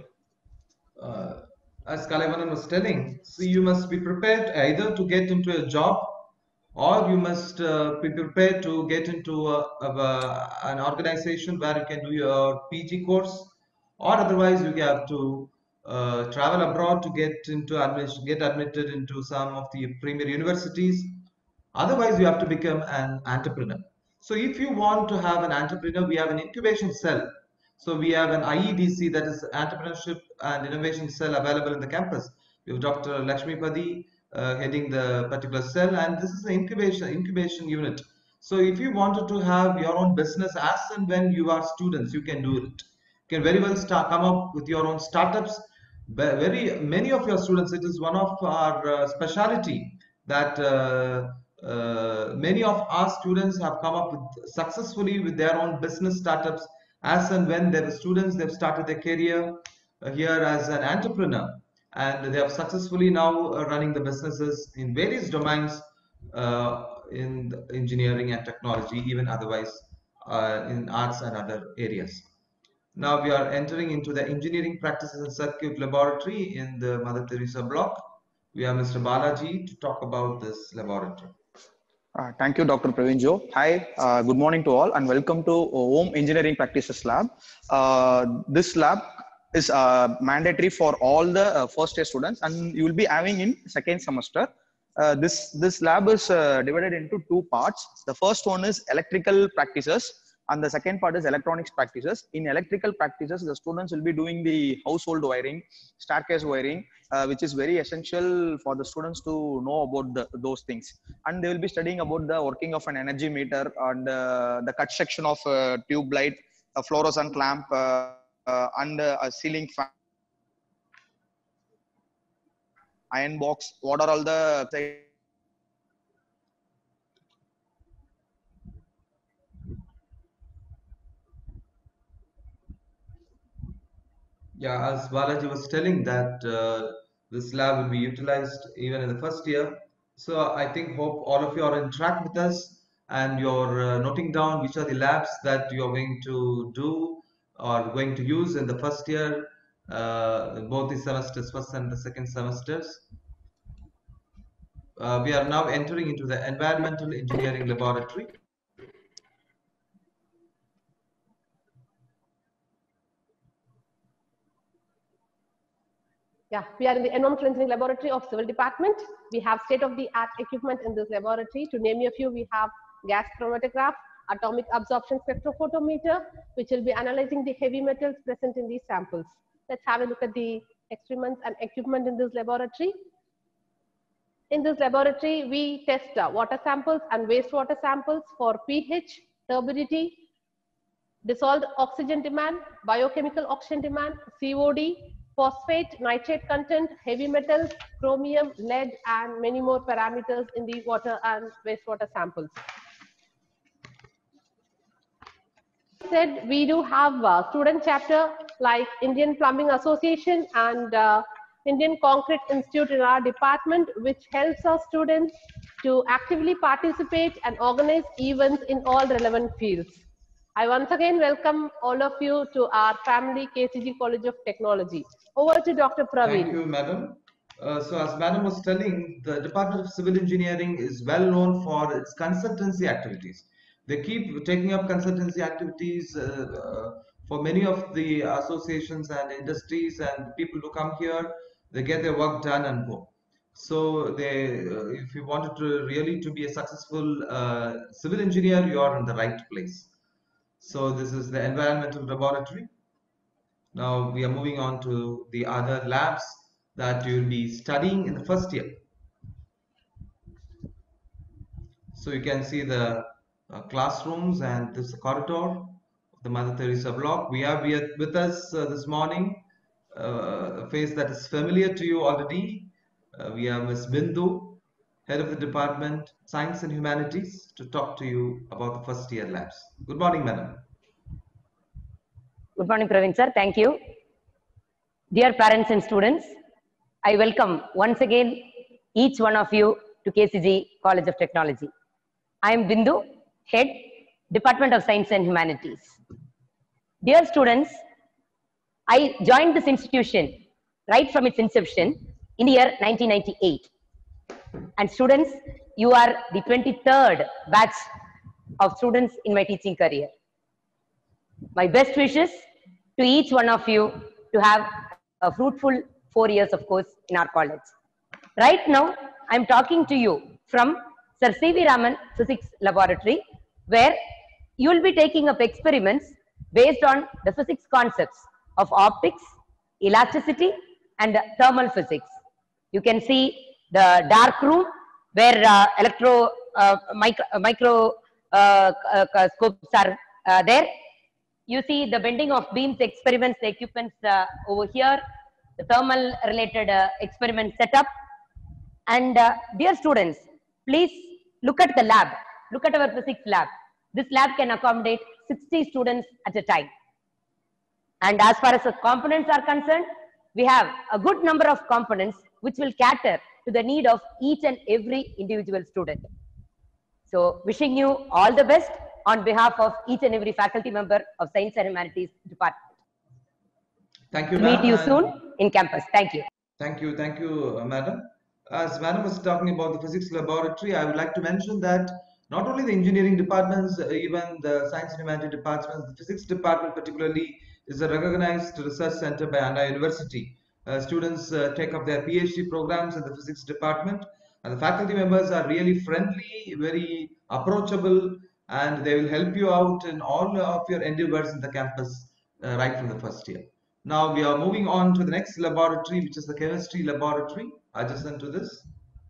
S1: Uh, as Kalaivanan was telling, so you must be prepared either to get into a job, or you must uh, be prepared to get into a, a, an organization where you can do your P G course, or otherwise you have to uh, travel abroad to get into admission, get admitted into some of the premier universities. Otherwise, you have to become an entrepreneur. So if you want to have an entrepreneur, we have an incubation cell. So we have an I E D C, that is Entrepreneurship and Innovation Cell, available in the campus. We have Doctor Lakshmi Padi uh, heading the particular cell, and this is an incubation incubation unit. So if you wanted to have your own business as and when you are students, you can do it. You can very well start come up with your own startups. Very many of your students, it is one of our uh, speciality that uh, uh, many of our students have come up with successfully with their own business startups. As and when they were students, they've started their career uh, here as an entrepreneur, and they have successfully now uh, running the businesses in various domains uh, in engineering and technology, even otherwise uh, in arts and other areas. Now we are entering into the engineering practices and circuit laboratory in the Mother Teresa block. We have Mister Balaji to talk about this laboratory.
S12: Uh, thank you, Doctor Praveen Joe. Hi, uh, good morning to all, and welcome to Home Engineering Practices Lab. Uh, this lab is uh, mandatory for all the uh, first year students, and you will be having in second semester. Uh, this this lab is uh, divided into two parts. The first one is electrical practices, and the second part is electronics practices. In electrical practices, the students will be doing the household wiring, staircase wiring, uh, which is very essential for the students to know about the, those things. And they will be studying about the working of an energy meter and uh, the cut section of a tube light, a fluorescent lamp, uh, uh, and uh, a ceiling fan, iron box. What are all the
S1: Yeah, as Balaji was telling that uh, this lab will be utilized even in the first year. So I think, hope all of you are on track with us, and you're uh, noting down which are the labs that you're going to do or going to use in the first year, uh, both the semesters, first and the second semesters. Uh, we are now entering into the environmental engineering laboratory.
S14: Yeah, we are in the environmental engineering laboratory of civil department. We have state-of-the-art equipment in this laboratory. To name a few, we have gas chromatograph, atomic absorption spectrophotometer, which will be analyzing the heavy metals present in these samples. Let's have a look at the experiments and equipment in this laboratory. In this laboratory, we test uh, water samples and wastewater samples for pH, turbidity, dissolved oxygen demand, biochemical oxygen demand, C O D, phosphate, nitrate content, heavy metals, chromium, lead, and many more parameters in the water and wastewater samples. said, we do have a student chapter like Indian Plumbing Association and uh, Indian Concrete Institute in our department, which helps our students to actively participate and organize events in all relevant fields. I once again welcome all of you to our family K C G College of Technology. Over to Doctor Praveen.
S1: Thank you, madam. Uh, so as madam was telling, the Department of Civil Engineering is well known for its consultancy activities. They keep taking up consultancy activities uh, uh, for many of the associations and industries, and people who come here, they get their work done and go. So they, uh, if you wanted to really to be a successful uh, civil engineer, you are in the right place. So this is the environmental laboratory. Now we are moving on to the other labs that you will be studying in the first year. So you can see the uh, classrooms, and this is the corridor of the Mother Teresa block. We have with, with us uh, this morning uh, a face that is familiar to you already. Uh, we have Miz Bindu, head of the department, Science and Humanities, to talk to you about the first year labs. Good morning, madam.
S19: Good morning, Praveen sir. Thank you. Dear parents and students, I welcome once again each one of you to K C G College of Technology. I am Bindu, head, Department of Science and Humanities. Dear students, I joined this institution right from its inception in the year nineteen ninety-eight. And students, you are the twenty-third batch of students in my teaching career. My best wishes to each one of you to have a fruitful four years of course in our college. Right now, I'm talking to you from Sir C V Raman Physics Laboratory, where you will be taking up experiments based on the physics concepts of optics, elasticity, and thermal physics. You can see the dark room where uh, electro uh, micro, uh, micro uh, uh, scopes are uh, there. You see the bending of beams experiments, the equipments uh, over here, the thermal related uh, experiment setup. And uh, dear students, please look at the lab, look at our physics lab. This lab can accommodate sixty students at a time. And as far as the components are concerned, we have a good number of components which will cater to the need of each and every individual student. So wishing you all the best on behalf of each and every faculty member of Science and Humanities Department.
S1: Thank you,
S19: Meet you
S1: and
S19: soon in campus. Thank you.
S1: Thank you, thank you, uh, madam. As madam was talking about the physics laboratory, I would like to mention that not only the engineering departments, uh, even the science and humanities departments, the physics department particularly is a recognized research center by Anna University. Uh, students uh, take up their PhD programs in the physics department, and the faculty members are really friendly, very approachable, and they will help you out in all of your endeavors in the campus uh, right from the first year. Now we are moving on to the next laboratory, which is the chemistry laboratory adjacent to this.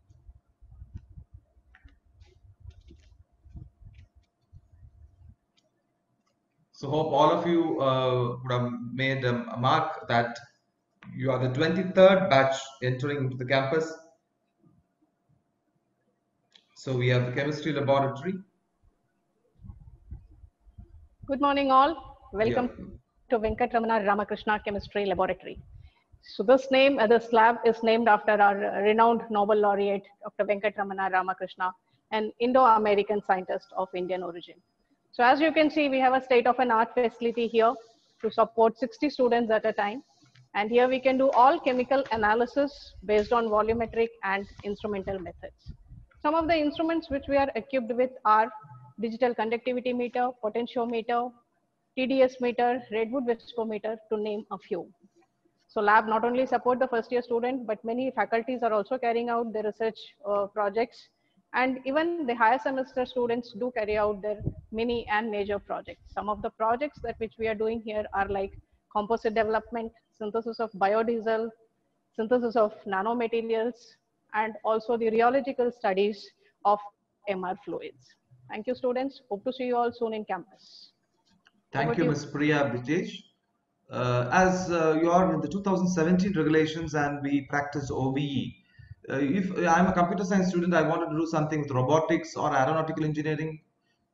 S1: So hope all of you uh, would have made um, a mark that you are the twenty-third batch entering into the campus. So we have the chemistry laboratory.
S20: Good morning all. Welcome
S1: Yeah.
S20: to Venkatramana Ramakrishna Chemistry Laboratory. So this name, uh, this lab is named after our uh, renowned Nobel laureate, Doctor Venkatramana Ramakrishna, an Indo-American scientist of Indian origin. So as you can see, we have a state-of-an-art facility here to support sixty students at a time. And here we can do all chemical analysis based on volumetric and instrumental methods. Some of the instruments which we are equipped with are digital conductivity meter, potentiometer, T D S meter, redwood viscometer, to name a few. So lab not only support the first year student, but many faculties are also carrying out their research uh, projects, and even the higher semester students do carry out their mini and major projects. Some of the projects that which we are doing here are like composite development, synthesis of biodiesel, synthesis of nanomaterials, and also the rheological studies of M R fluids. Thank you, students. Hope to see you all soon in campus.
S1: Thank
S20: Over
S1: you,
S20: to
S1: Miz Priya Britesh. Uh, as uh, you are in the two thousand seventeen regulations and we practice O B E, uh, if I'm a computer science student, I wanted to do something with robotics or aeronautical engineering,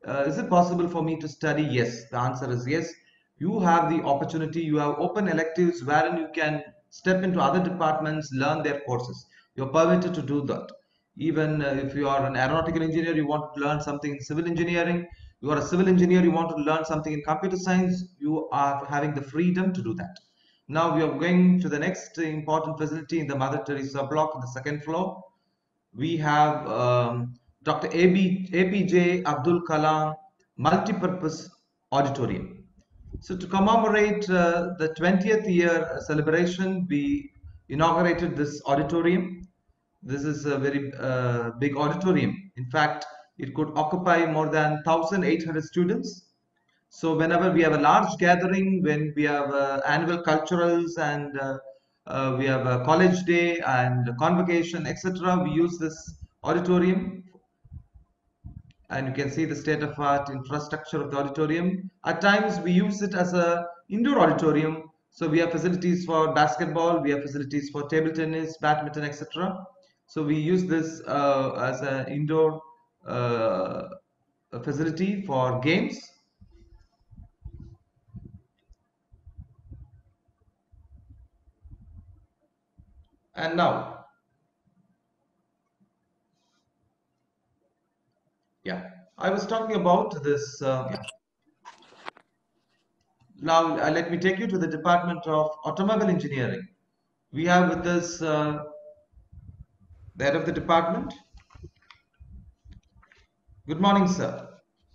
S1: Uh, is it possible for me to study? Yes, the answer is yes. You have the opportunity, you have open electives wherein you can step into other departments, learn their courses. You're permitted to do that. Even uh, if you are an aeronautical engineer, you want to learn something in civil engineering, you are a civil engineer, you want to learn something in computer science, you are having the freedom to do that. Now we are going to the next important facility in the Mother Teresa block on the second floor. We have um, Doctor A P J Abdul Kalam Multipurpose Auditorium. So to commemorate uh, the twentieth year celebration, we inaugurated this auditorium. This is a very uh, big auditorium. In fact, it could occupy more than one thousand eight hundred students. So whenever we have a large gathering, when we have uh, annual culturals and uh, uh, we have a college day and convocation, et cetera, we use this auditorium. And you can see the state-of-art infrastructure of the auditorium. At times, we use it as a indoor auditorium. So we have facilities for basketball, we have facilities for table tennis, badminton, et cetera. So we use this uh, as an indoor uh, facility for games. And now, yeah, I was talking about this. Uh, yeah. Now, uh, let me take you to the Department of Automobile Engineering. We have with us uh, the head of the department. Good morning, sir.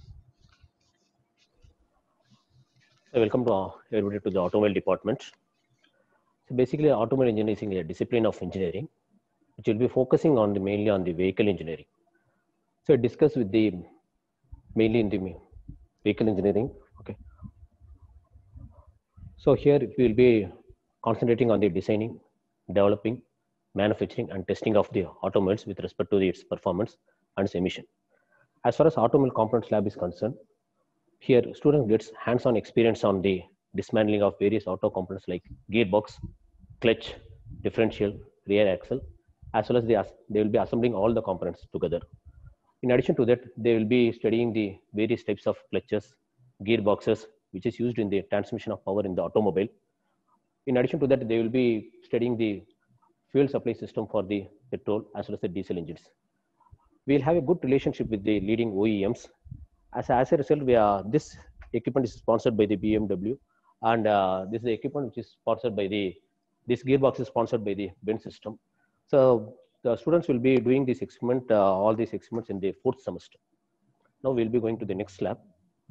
S21: So welcome to uh, everybody to the automobile department. So basically, automobile engineering is a discipline of engineering, which will be focusing on the mainly on the vehicle engineering. So I discuss with the mainly in the vehicle engineering. Okay. So here we will be concentrating on the designing, developing, manufacturing, and testing of the automobiles with respect to its performance and its emission. As far as automobile components lab is concerned, here student gets hands-on experience on the dismantling of various auto components like gearbox, clutch, differential, rear axle, as well as they, they will be assembling all the components together. In addition to that, they will be studying the various types of clutches, gearboxes, which is used in the transmission of power in the automobile. In addition to that, they will be studying the fuel supply system for the petrol as well as the diesel engines. We will have a good relationship with the leading O E Ms. As, as a result, we are, this equipment is sponsored by the B M W, and uh, this is the equipment which is sponsored by the, this gearbox is sponsored by the Benz system. So the students will be doing this experiment, uh, all these experiments in the fourth semester. Now we'll be going to the next lab.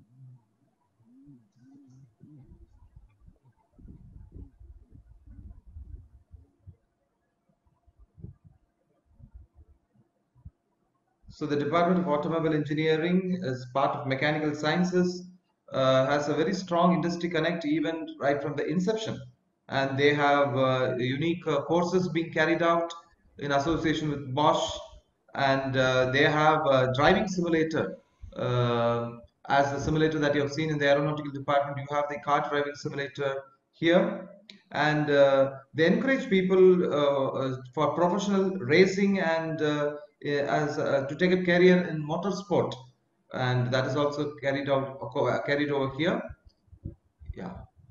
S1: So the Department of Automobile Engineering, as part of Mechanical Sciences, uh, has a very strong industry connect even right from the inception. And they have uh, unique uh, courses being carried out in association with Bosch. And uh, they have a driving simulator. Uh, as the simulator that you have seen in the aeronautical department, you have the car driving simulator here. And uh, they encourage people uh, for professional racing and uh, as uh, to take a career in motorsport, and that is also carried out carried over here. Yeah.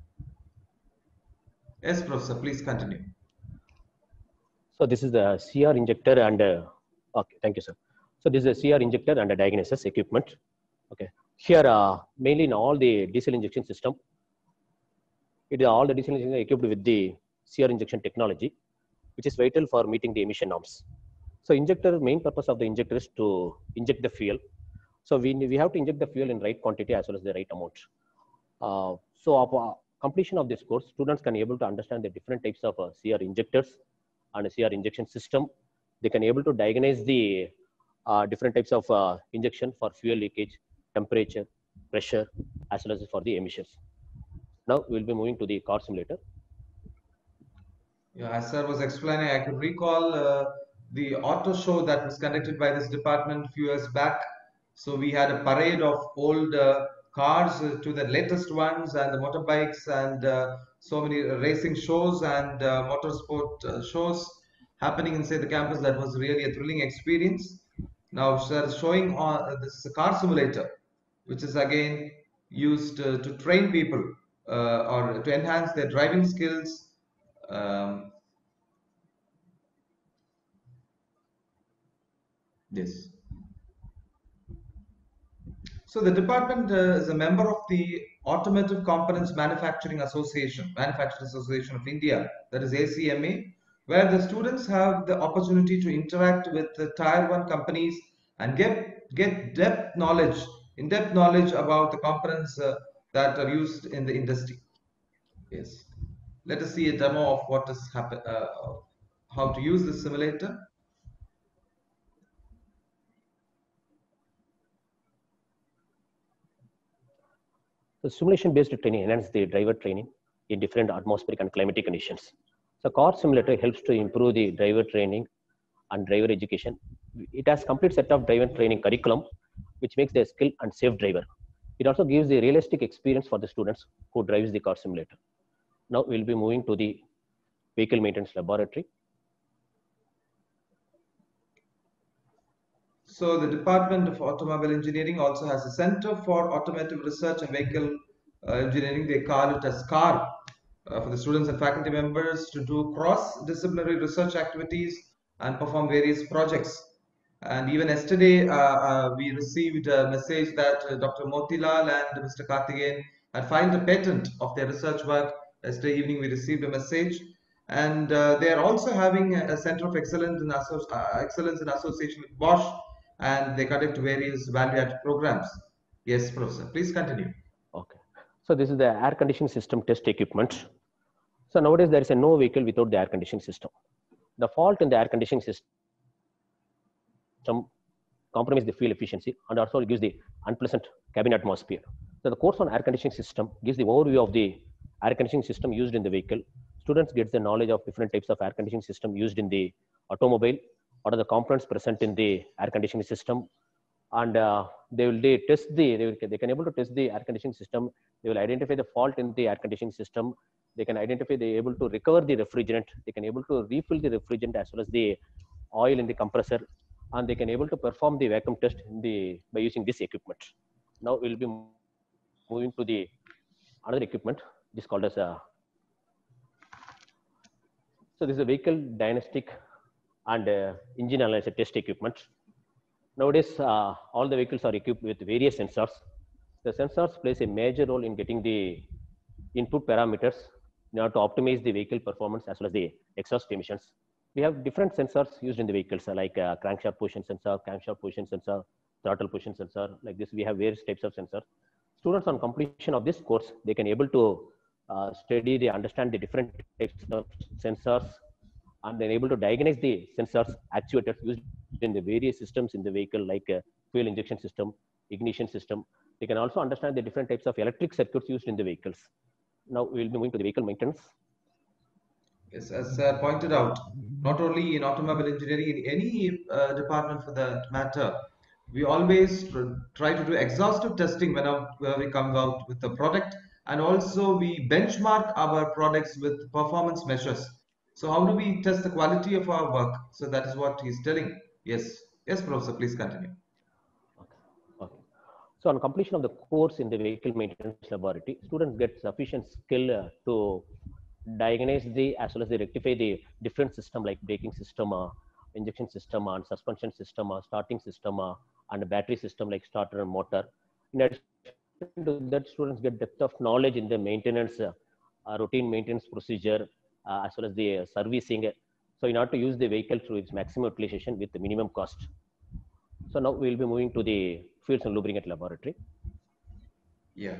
S1: Yes, Professor, please continue.
S21: So this is the C R injector and uh, okay, thank you, sir. So this is a C R injector and a diagnosis equipment. Okay, here uh, mainly in all the diesel injection system, it is all the diesel injection equipped with the C R injection technology, which is vital for meeting the emission norms. So injector, main purpose of the injector is to inject the fuel. So we, we have to inject the fuel in right quantity as well as the right amount. Uh, so upon completion of this course, students can be able to understand the different types of uh, C R injectors and a C R injection system. They can be able to diagnose the uh, different types of uh, injection for fuel leakage, temperature, pressure, as well as for the emissions. Now we'll be moving to the car simulator.
S1: Yeah, as sir was explaining, I could recall uh, the auto show that was conducted by this department a few years back. So we had a parade of old uh, cars uh, to the latest ones and the motorbikes and uh, so many racing shows and uh, motorsport uh, shows happening inside the campus. That was really a thrilling experience. Now sir is showing on uh, this car simulator which is again used uh, to train people uh, or to enhance their driving skills. Um, yes. So the department uh, is a member of the Automotive Components Manufacturing Association, Manufacturers Association of India, that is A C M A, where the students have the opportunity to interact with the tier one companies and get get depth knowledge, in-depth knowledge about the components uh, that are used in the industry. Yes. Let us see a demo of what is happen, uh, how to use this simulator.
S21: So simulation-based training enhances the driver training in different atmospheric and climatic conditions. So car simulator helps to improve the driver training and driver education. It has complete set of driver training curriculum, which makes the skill and safe driver. It also gives the realistic experience for the students who drives the car simulator. Now we'll be moving to the vehicle maintenance laboratory.
S1: So the Department of Automobile Engineering also has a Center for Automotive Research and Vehicle uh, Engineering. They call it as CAR uh, for the students and faculty members to do cross-disciplinary research activities and perform various projects. And even yesterday, uh, uh, we received a message that uh, Doctor Motilal and Mister Karthikeyan had filed a patent of their research work. Yesterday evening, we received a message. And uh, they are also having a, a Center of Excellence in, Asso uh, Excellence in association with Bosch, and they conduct various value-added programs. Yes, Professor, please continue.
S21: Okay. So this is the air conditioning system test equipment. So nowadays, there is a no vehicle without the air conditioning system. The fault in the air conditioning system compromises the fuel efficiency and also gives the unpleasant cabin atmosphere. So the course on air conditioning system gives the overview of the air conditioning system used in the vehicle. Students get the knowledge of different types of air conditioning system used in the automobile. What are the components present in the air conditioning system, and uh, they will they test the they, will, they can able to test the air conditioning system. They will identify the fault in the air conditioning system. They can identify they able to recover the refrigerant. They can able to refill the refrigerant as well as the oil in the compressor, and they can able to perform the vacuum test in the by using this equipment. Now we will be moving to the another equipment. This is called as a so this is a vehicle diagnostic and uh, engine analyzer test equipment. Nowadays, uh, all the vehicles are equipped with various sensors. The sensors plays a major role in getting the input parameters in order to optimize the vehicle performance as well as the exhaust emissions. We have different sensors used in the vehicles, like uh, crankshaft position sensor, camshaft position sensor, throttle position sensor. Like this, we have various types of sensors. Students on completion of this course, they can able to uh, study, they understand the different types of sensors, and then able to diagnose the sensors, actuators used in the various systems in the vehicle, like uh, fuel injection system, ignition system. They can also understand the different types of electric circuits used in the vehicles. Now we will be moving to the vehicle maintenance.
S1: Yes, as uh, pointed out, not only in automobile engineering, in any uh, department for that matter, we always try to do exhaustive testing whenever we come out with the product, and also we benchmark our products with performance measures. So how do we test the quality of our work? So that is what he's telling. Yes, yes, Professor, please continue.
S21: Okay. Okay. So on completion of the course in the vehicle maintenance laboratory, students get sufficient skill uh, to diagnose the as well as they rectify the different system like braking system, uh, injection system, and suspension system, uh, starting system, uh, and battery system like starter and motor. In addition to that, students get depth of knowledge in the maintenance, uh, uh, routine maintenance procedure, uh, as well as the uh, servicing. So in order to use the vehicle to its maximum utilization with the minimum cost. So now we will be moving to the fuels and lubricant laboratory.
S1: Yeah.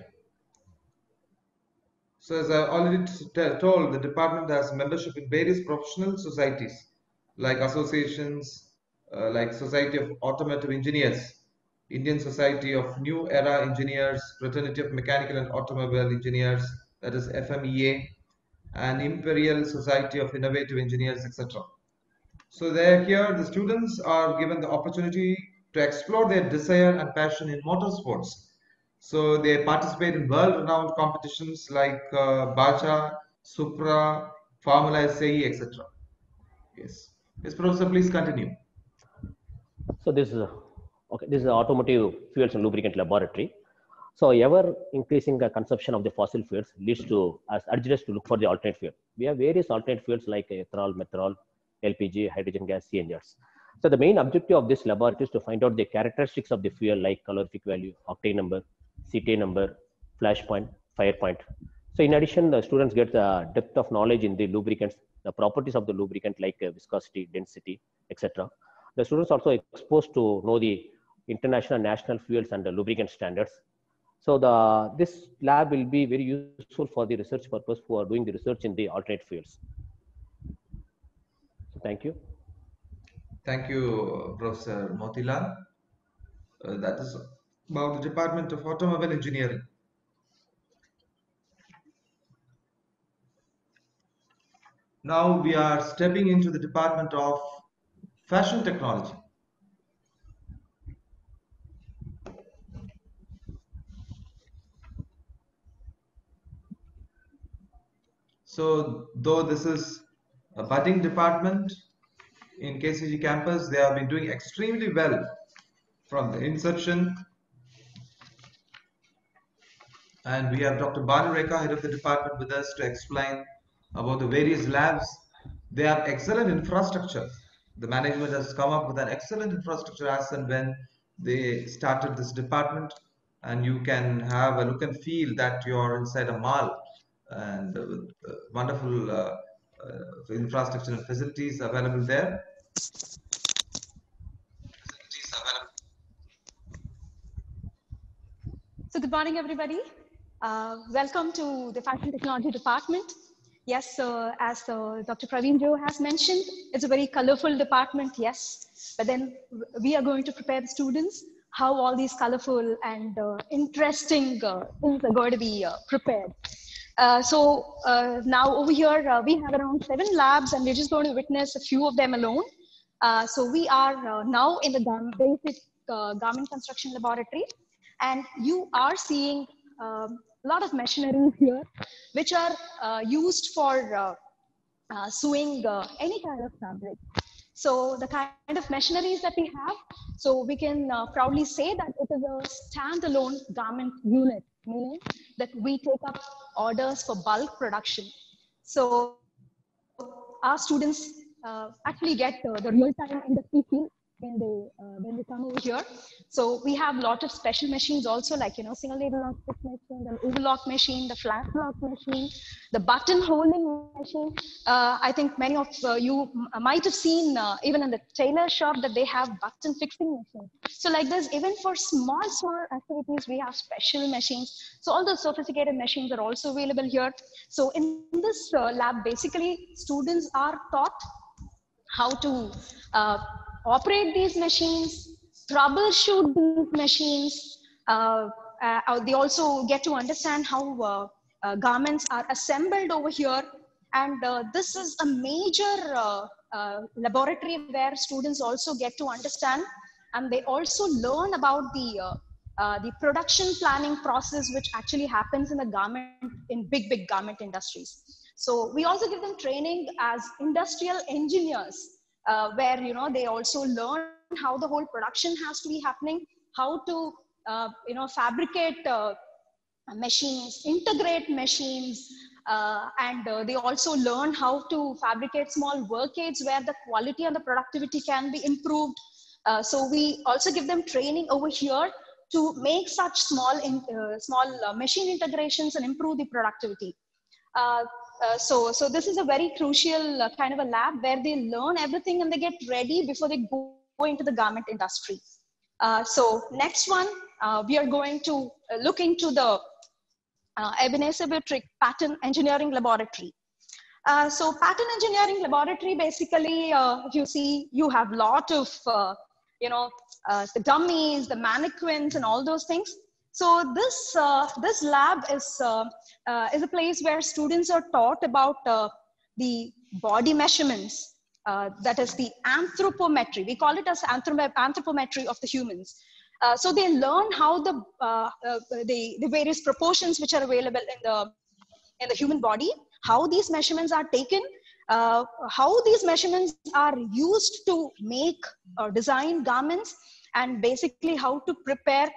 S1: So as I already told, the department has membership in various professional societies, like associations, uh, like Society of Automotive Engineers, Indian Society of New Era Engineers, Fraternity of Mechanical and Automobile Engineers, that is F M E A, and Imperial Society of Innovative Engineers, et cetera. So they're here, the students are given the opportunity to explore their desire and passion in motorsports. So they participate in world-renowned competitions like uh, Baja, Supra, Formula S A E, et cetera. Yes. Yes, Professor, please continue.
S21: So this is a, okay. This is the automotive fuels and lubricant laboratory. So ever increasing the consumption of the fossil fuels leads to us urges us to look for the alternate fuel. We have various alternate fuels like ethanol, methanol, L P G, hydrogen gas, C N Gs. So the main objective of this laboratory is to find out the characteristics of the fuel like calorific value, octane number, C T A number, flash point, fire point. So in addition, the students get the depth of knowledge in the lubricants, the properties of the lubricant like uh, viscosity, density, et cetera. The students also exposed to know the international and national fuels and the lubricant standards. So the, this lab will be very useful for the research purpose who are doing the research in the alternate fuels. So thank you.
S1: Thank you, Professor Motilal. Uh, that is about the Department of Automobile Engineering. Now we are stepping into the Department of Fashion Technology. So though this is a budding department in K C G campus, they have been doing extremely well from the inception. And we have Doctor Banu Rekha, head of the department, with us to explain about the various labs. They have excellent infrastructure. The management has come up with an excellent infrastructure as and when they started this department, and you can have a look and feel that you are inside a mall, and uh, uh, wonderful uh, uh, infrastructure and facilities available there.
S2: So good morning, everybody. Uh, welcome to the Fashion Technology Department. Yes, uh, as uh, Doctor Praveen Jo has mentioned, it's a very colorful department, yes. But then we are going to prepare the students how all these colorful and uh, interesting uh, things are going to be uh, prepared. Uh, so uh, now over here, uh, we have around seven labs, and we're just going to witness a few of them alone. Uh, so we are uh, now in the basic uh, garment construction laboratory, and you are seeing um, a lot of machinery here, which are uh, used for uh, uh, sewing uh, any kind of fabric. So the kind of machineries that we have, so we can uh, proudly say that it is a standalone garment unit, meaning that we take up orders for bulk production. So our students uh, actually get uh, the real-time industry feel when they uh, when they come over here. So we have a lot of special machines also, like, you know, single label lock stitch machine, the overlock machine, the flat lock machine, the button holding machine. Uh, I think many of uh, you might have seen uh, even in the tailor shop that they have button fixing machines. So like this, even for small, small activities, we have special machines. So all the sophisticated machines are also available here. So in this uh, lab, basically, students are taught how to uh, operate these machines, troubleshoot these machines. Uh, uh, they also get to understand how uh, uh, garments are assembled over here. And uh, this is a major uh, uh, laboratory where students also get to understand, and they also learn about the, uh, uh, the production planning process, which actually happens in the garment, in big, big garment industries. So we also give them training as industrial engineers, Uh, where, you know, they also learn how the whole production has to be happening, how to, uh, you know, fabricate uh, machines, integrate machines, uh, and uh, they also learn how to fabricate small work aids where the quality and the productivity can be improved. Uh, so we also give them training over here to make such small, in, uh, small uh, machine integrations and improve the productivity. Uh, Uh, so, so this is a very crucial uh, kind of a lab where they learn everything and they get ready before they go, go into the garment industry. Uh, so next one, uh, we are going to uh, look into the uh, Ebenezer Buttrick Pattern Engineering Laboratory. Uh, so Pattern Engineering Laboratory, basically, uh, if you see, you have a lot of, uh, you know, uh, the dummies, the mannequins and all those things. So this, uh, this lab is, uh, uh, is a place where students are taught about uh, the body measurements, uh, that is the anthropometry. We call it as anthropometry of the humans. Uh, so they learn how the, uh, uh, the, the various proportions which are available in the, in the human body, how these measurements are taken, uh, how these measurements are used to make or design garments, and basically how to prepare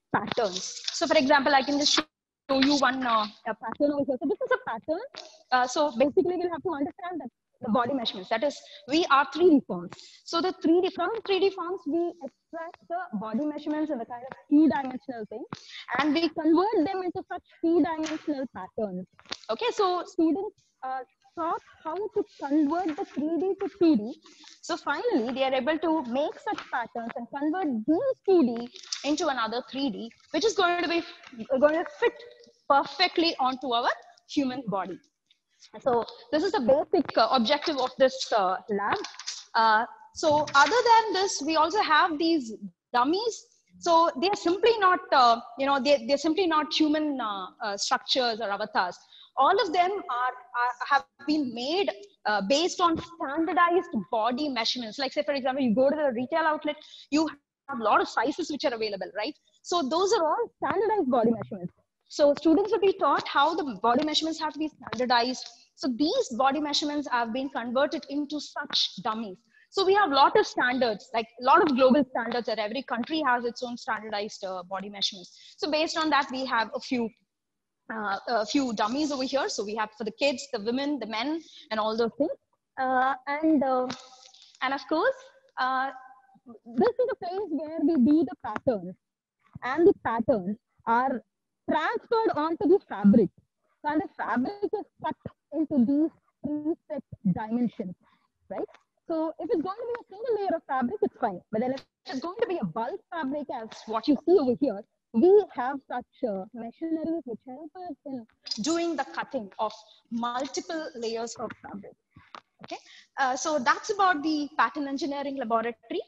S2: patterns. So for example, I can just show you one uh, a pattern over here. So this is a pattern. Uh, so basically we'll have to understand that the body measurements, that is, we are three D forms. So the three D, from three D forms, we extract the body measurements in the kind of two-dimensional thing, and we convert them into such two-dimensional patterns. Okay, so students uh, taught how to convert the three D to two D. So finally, they are able to make such patterns and convert these two D into another three D, which is going to be going to fit perfectly onto our human body. So this is the basic uh, objective of this uh, lab. Uh, so other than this, we also have these dummies. So they're simply not, uh, you know, they, they're simply not human uh, uh, structures or avatars. All of them are, are have been made uh, based on standardized body measurements. Like say, for example, you go to the retail outlet, you have a lot of sizes which are available, right? So those are all standardized body measurements. So students will be taught how the body measurements have to be standardized. So these body measurements have been converted into such dummies. So we have a lot of standards, like a lot of global standards, that every country has its own standardized uh, body measurements. So based on that, we have a few uh, a few dummies over here. So we have for the kids, the women, the men, and all those things. Uh, and uh, and of course, uh, this is a place where we do the patterns, and the patterns are transferred onto the fabric. And the fabric is cut into these preset dimensions, right? So if it's going to be a single layer of fabric, it's fine. But then if it's going to be a bulk fabric, as what you see over here, we have such uh, machineries which help us in doing the cutting of multiple layers of fabric. Okay, uh, so that's about the pattern engineering laboratory.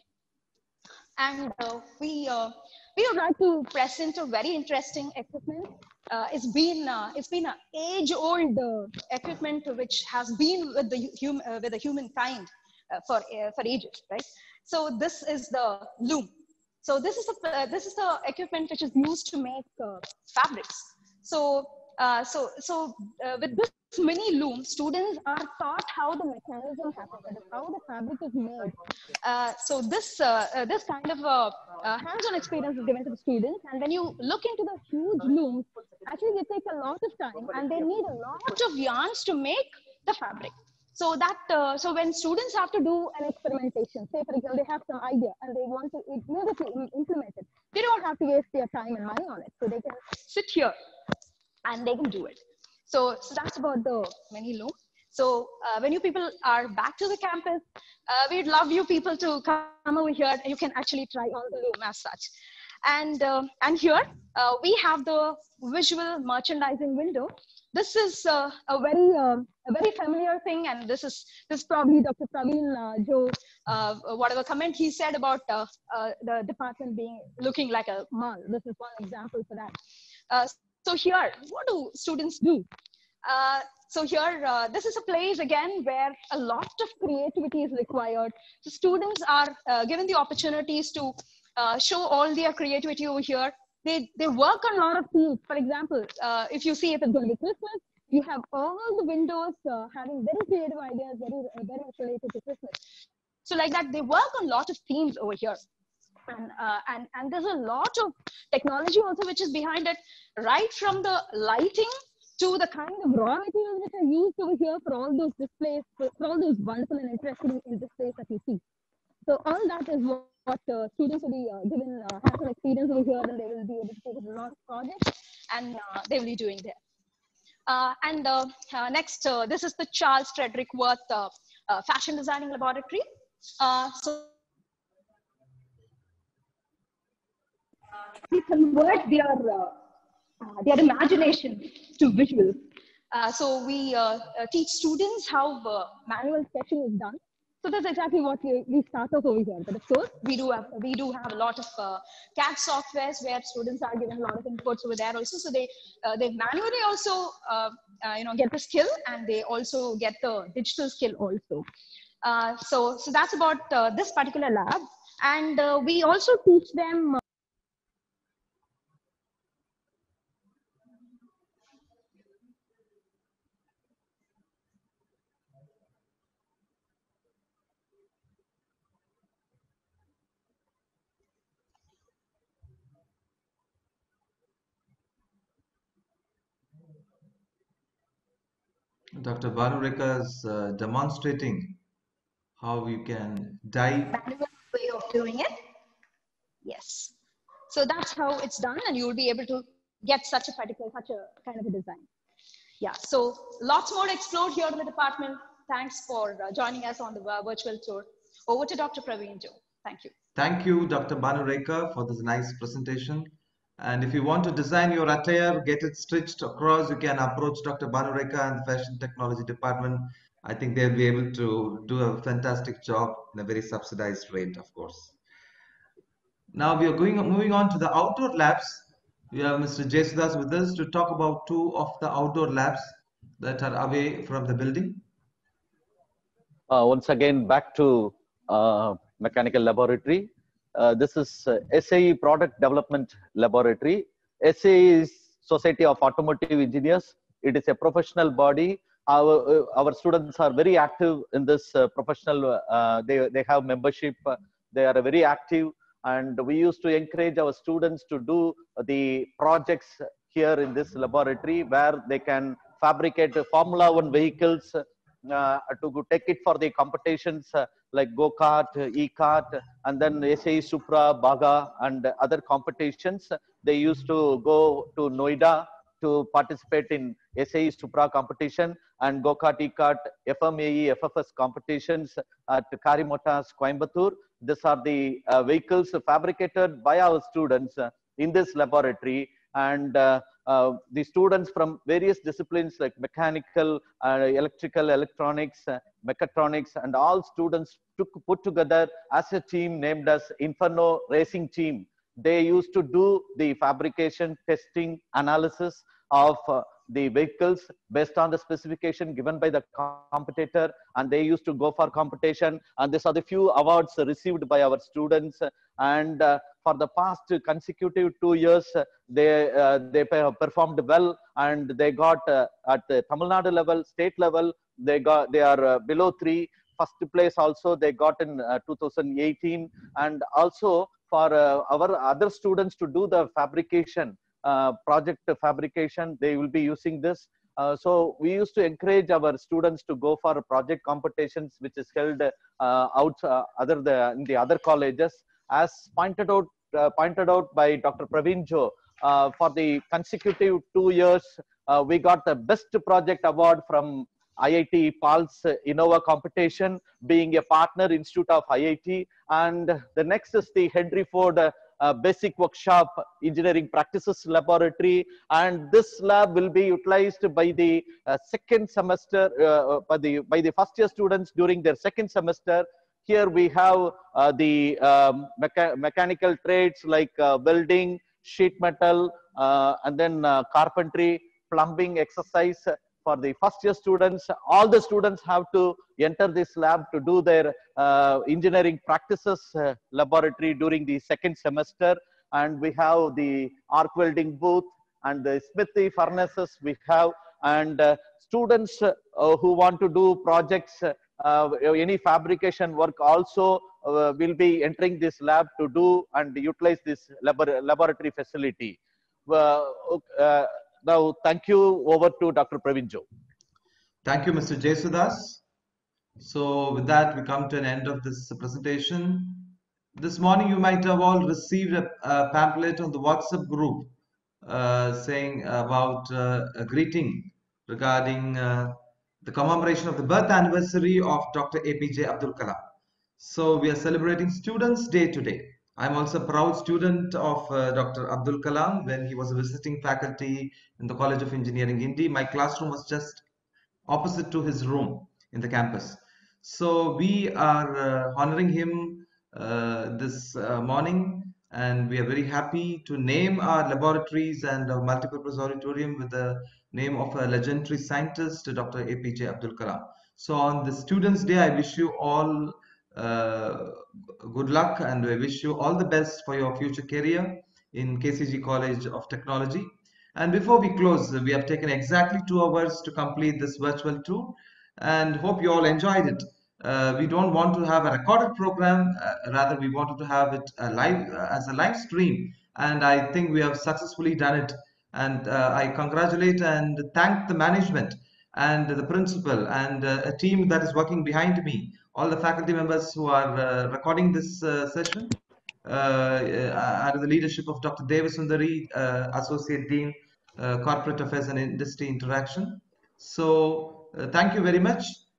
S2: And uh, we uh, we would like to present a very interesting equipment. Uh, it's been uh, it's been an age-old uh, equipment which has been with the hum uh, with the humankind uh, for uh, for ages, right? So this is the loom. So this is a uh, this is the equipment which is used to make uh, fabrics. So uh, so so uh, with this mini loom, students are taught how the mechanism happens, how the fabric is made. Uh, so this uh, uh, this kind of uh, uh, hands-on experience is given to the students, and when you look into the huge looms, actually they take a lot of time, and they need a lot of yarns to make the fabric. So that uh, so when students have to do an experimentation, say for example they have some idea and they want to immediately implement it, they don't have to waste their time and money on it. So they can sit here and they can do it. So, so that's about the mini loom. So uh, when you people are back to the campus, uh, we'd love you people to come over here. You can actually try on the loom as such. And, uh, and here uh, we have the visual merchandising window. This is uh, a very uh, a very familiar thing, and this is this is probably Doctor Praveen uh, Joe, uh, whatever comment he said about uh, uh, the department being looking like a mall. This is one example for that. Uh, so here, what do students do? Uh, so here, uh, this is a place again where a lot of creativity is required. So students are uh, given the opportunities to uh, show all their creativity over here. They, they work on a lot of themes. For example, uh, if you see if it's going to be Christmas, you have all the windows uh, having very creative ideas, very, uh, very much related to Christmas. So like that, they work on a lot of themes over here. And, uh, and, and there's a lot of technology also which is behind it, right from the lighting to the kind of raw materials which are used over here for all those displays, for, for all those wonderful and interesting displays that you see. So all that is what, what uh, students will be uh, given uh, hands-on experience over here, and they will be able to take a lot of projects, and uh, they will be doing there. Uh, and uh, uh, next, uh, this is the Charles Frederick Worth uh, uh, Fashion Designing Laboratory. Uh, so we convert their uh, uh, their imagination to visuals. Uh, so we uh, uh, teach students how uh, manual sketching is done. So that's exactly what we, we start off over here. But of course, we do have we do have a lot of uh, C A D softwares where students are given a lot of inputs over there also. So they uh, they manually also uh, uh, you know get the skill, and they also get the digital skill also. Uh, so so that's about uh, this particular lab, and uh, we also teach them. Uh,
S1: Doctor Bhanureka is uh, demonstrating how you can dive.
S2: Manual way of doing it. Yes. So that's how it's done, and you will be able to get such a particular, such a kind of a design. Yeah. So lots more to explore here in the department. Thanks for uh, joining us on the uh, virtual tour. Over to Doctor Praveen Joe. Thank you.
S1: Thank you, Doctor Bhanureka, for this nice presentation. And if you want to design your attire, get it stitched across, you can approach Doctor Bhanureka and the Fashion Technology Department. I think they'll be able to do a fantastic job in a very subsidized rate, of course. Now we are going moving on to the outdoor labs. We have Mister Jesudas with us to talk about two of the outdoor labs that are away from the building.
S15: Uh, once again, back to uh, mechanical laboratory. Uh, this is uh, S A E Product Development Laboratory. S A E is Society of Automotive Engineers. It is a professional body. Our, uh, our students are very active in this uh, professional, uh, they, they have membership. Uh, they are very active. And we used to encourage our students to do the projects here in this laboratory where they can fabricate Formula One vehicles uh, to take it for the competitions uh, like go-kart, e-kart, and then S A E Supra, Baga, and other competitions. They used to go to Noida to participate in S A E Supra competition and go-kart, e-kart, F M A E, F F S competitions at Karimatas, Coimbatore. These are the uh, vehicles fabricated by our students uh, in this laboratory, and uh, uh, the students from various disciplines like mechanical, uh, electrical, electronics, uh, mechatronics, and all students took put together as a team named as Inferno Racing Team. They used to do the fabrication, testing, analysis of uh, the vehicles based on the specification given by the competitor, and they used to go for competition. And these are the few awards received by our students. And uh, for the past consecutive two years, they uh, they performed well, and they got uh, at the Tamil Nadu level, state level, they got they are uh, below three. First place also they got in uh, two thousand eighteen, and also for uh, our other students to do the fabrication. Uh, project fabrication, they will be using this. Uh, so we used to encourage our students to go for project competitions, which is held uh, out uh, other the, in the other colleges. As pointed out uh, pointed out by Doctor Praveen Joe, uh, for the consecutive two years, uh, we got the best project award from I I T Pulse Innova competition, being a partner institute of I I T. And the next is the Henry Ford uh, Uh, basic workshop engineering practices laboratory, and this lab will be utilized by the uh, second semester uh, by the by the first year students during their second semester. Here we have uh, the um, mecha mechanical trades like uh, welding, sheet metal, uh, and then uh, carpentry, plumbing exercise. For the first year students, all the students have to enter this lab to do their uh, engineering practices uh, laboratory during the second semester. And we have the arc welding booth and the smithy furnaces we have. And uh, students uh, who want to do projects, uh, any fabrication work also uh, will be entering this lab to do and utilize this labor laboratory facility. Uh, uh, Now, thank you. Over to Doctor Praveen Joe.
S1: Thank you, Mister Jesudas. So with that, we come to an end of this presentation. This morning, you might have all received a, a pamphlet on the WhatsApp group uh, saying about uh, a greeting regarding uh, the commemoration of the birth anniversary of Doctor A P J Abdul Kalam. So we are celebrating Students' Day today. I'm also a proud student of uh, Doctor Abdul Kalam when he was a visiting faculty in the College of Engineering, India. My classroom was just opposite to his room in the campus. So we are uh, honoring him uh, this uh, morning, and we are very happy to name our laboratories and our multipurpose auditorium with the name of a legendary scientist, Doctor A P J Abdul Kalam. So on the Students' Day, I wish you all Uh, good luck, and I wish you all the best for your future career in K C G College of Technology. And before we close, we have taken exactly two hours to complete this virtual tour, and hope you all enjoyed it. Uh, we don't want to have a recorded program, uh, rather we wanted to have it uh, live uh, as a live stream, and I think we have successfully done it. And uh, I congratulate and thank the management and the principal, and uh, a team that is working behind me, all the faculty members who are uh, recording this uh, session, uh, under the leadership of Doctor Devasundari, uh, Associate Dean, uh, Corporate Affairs and Industry Interaction. So uh, thank you very much.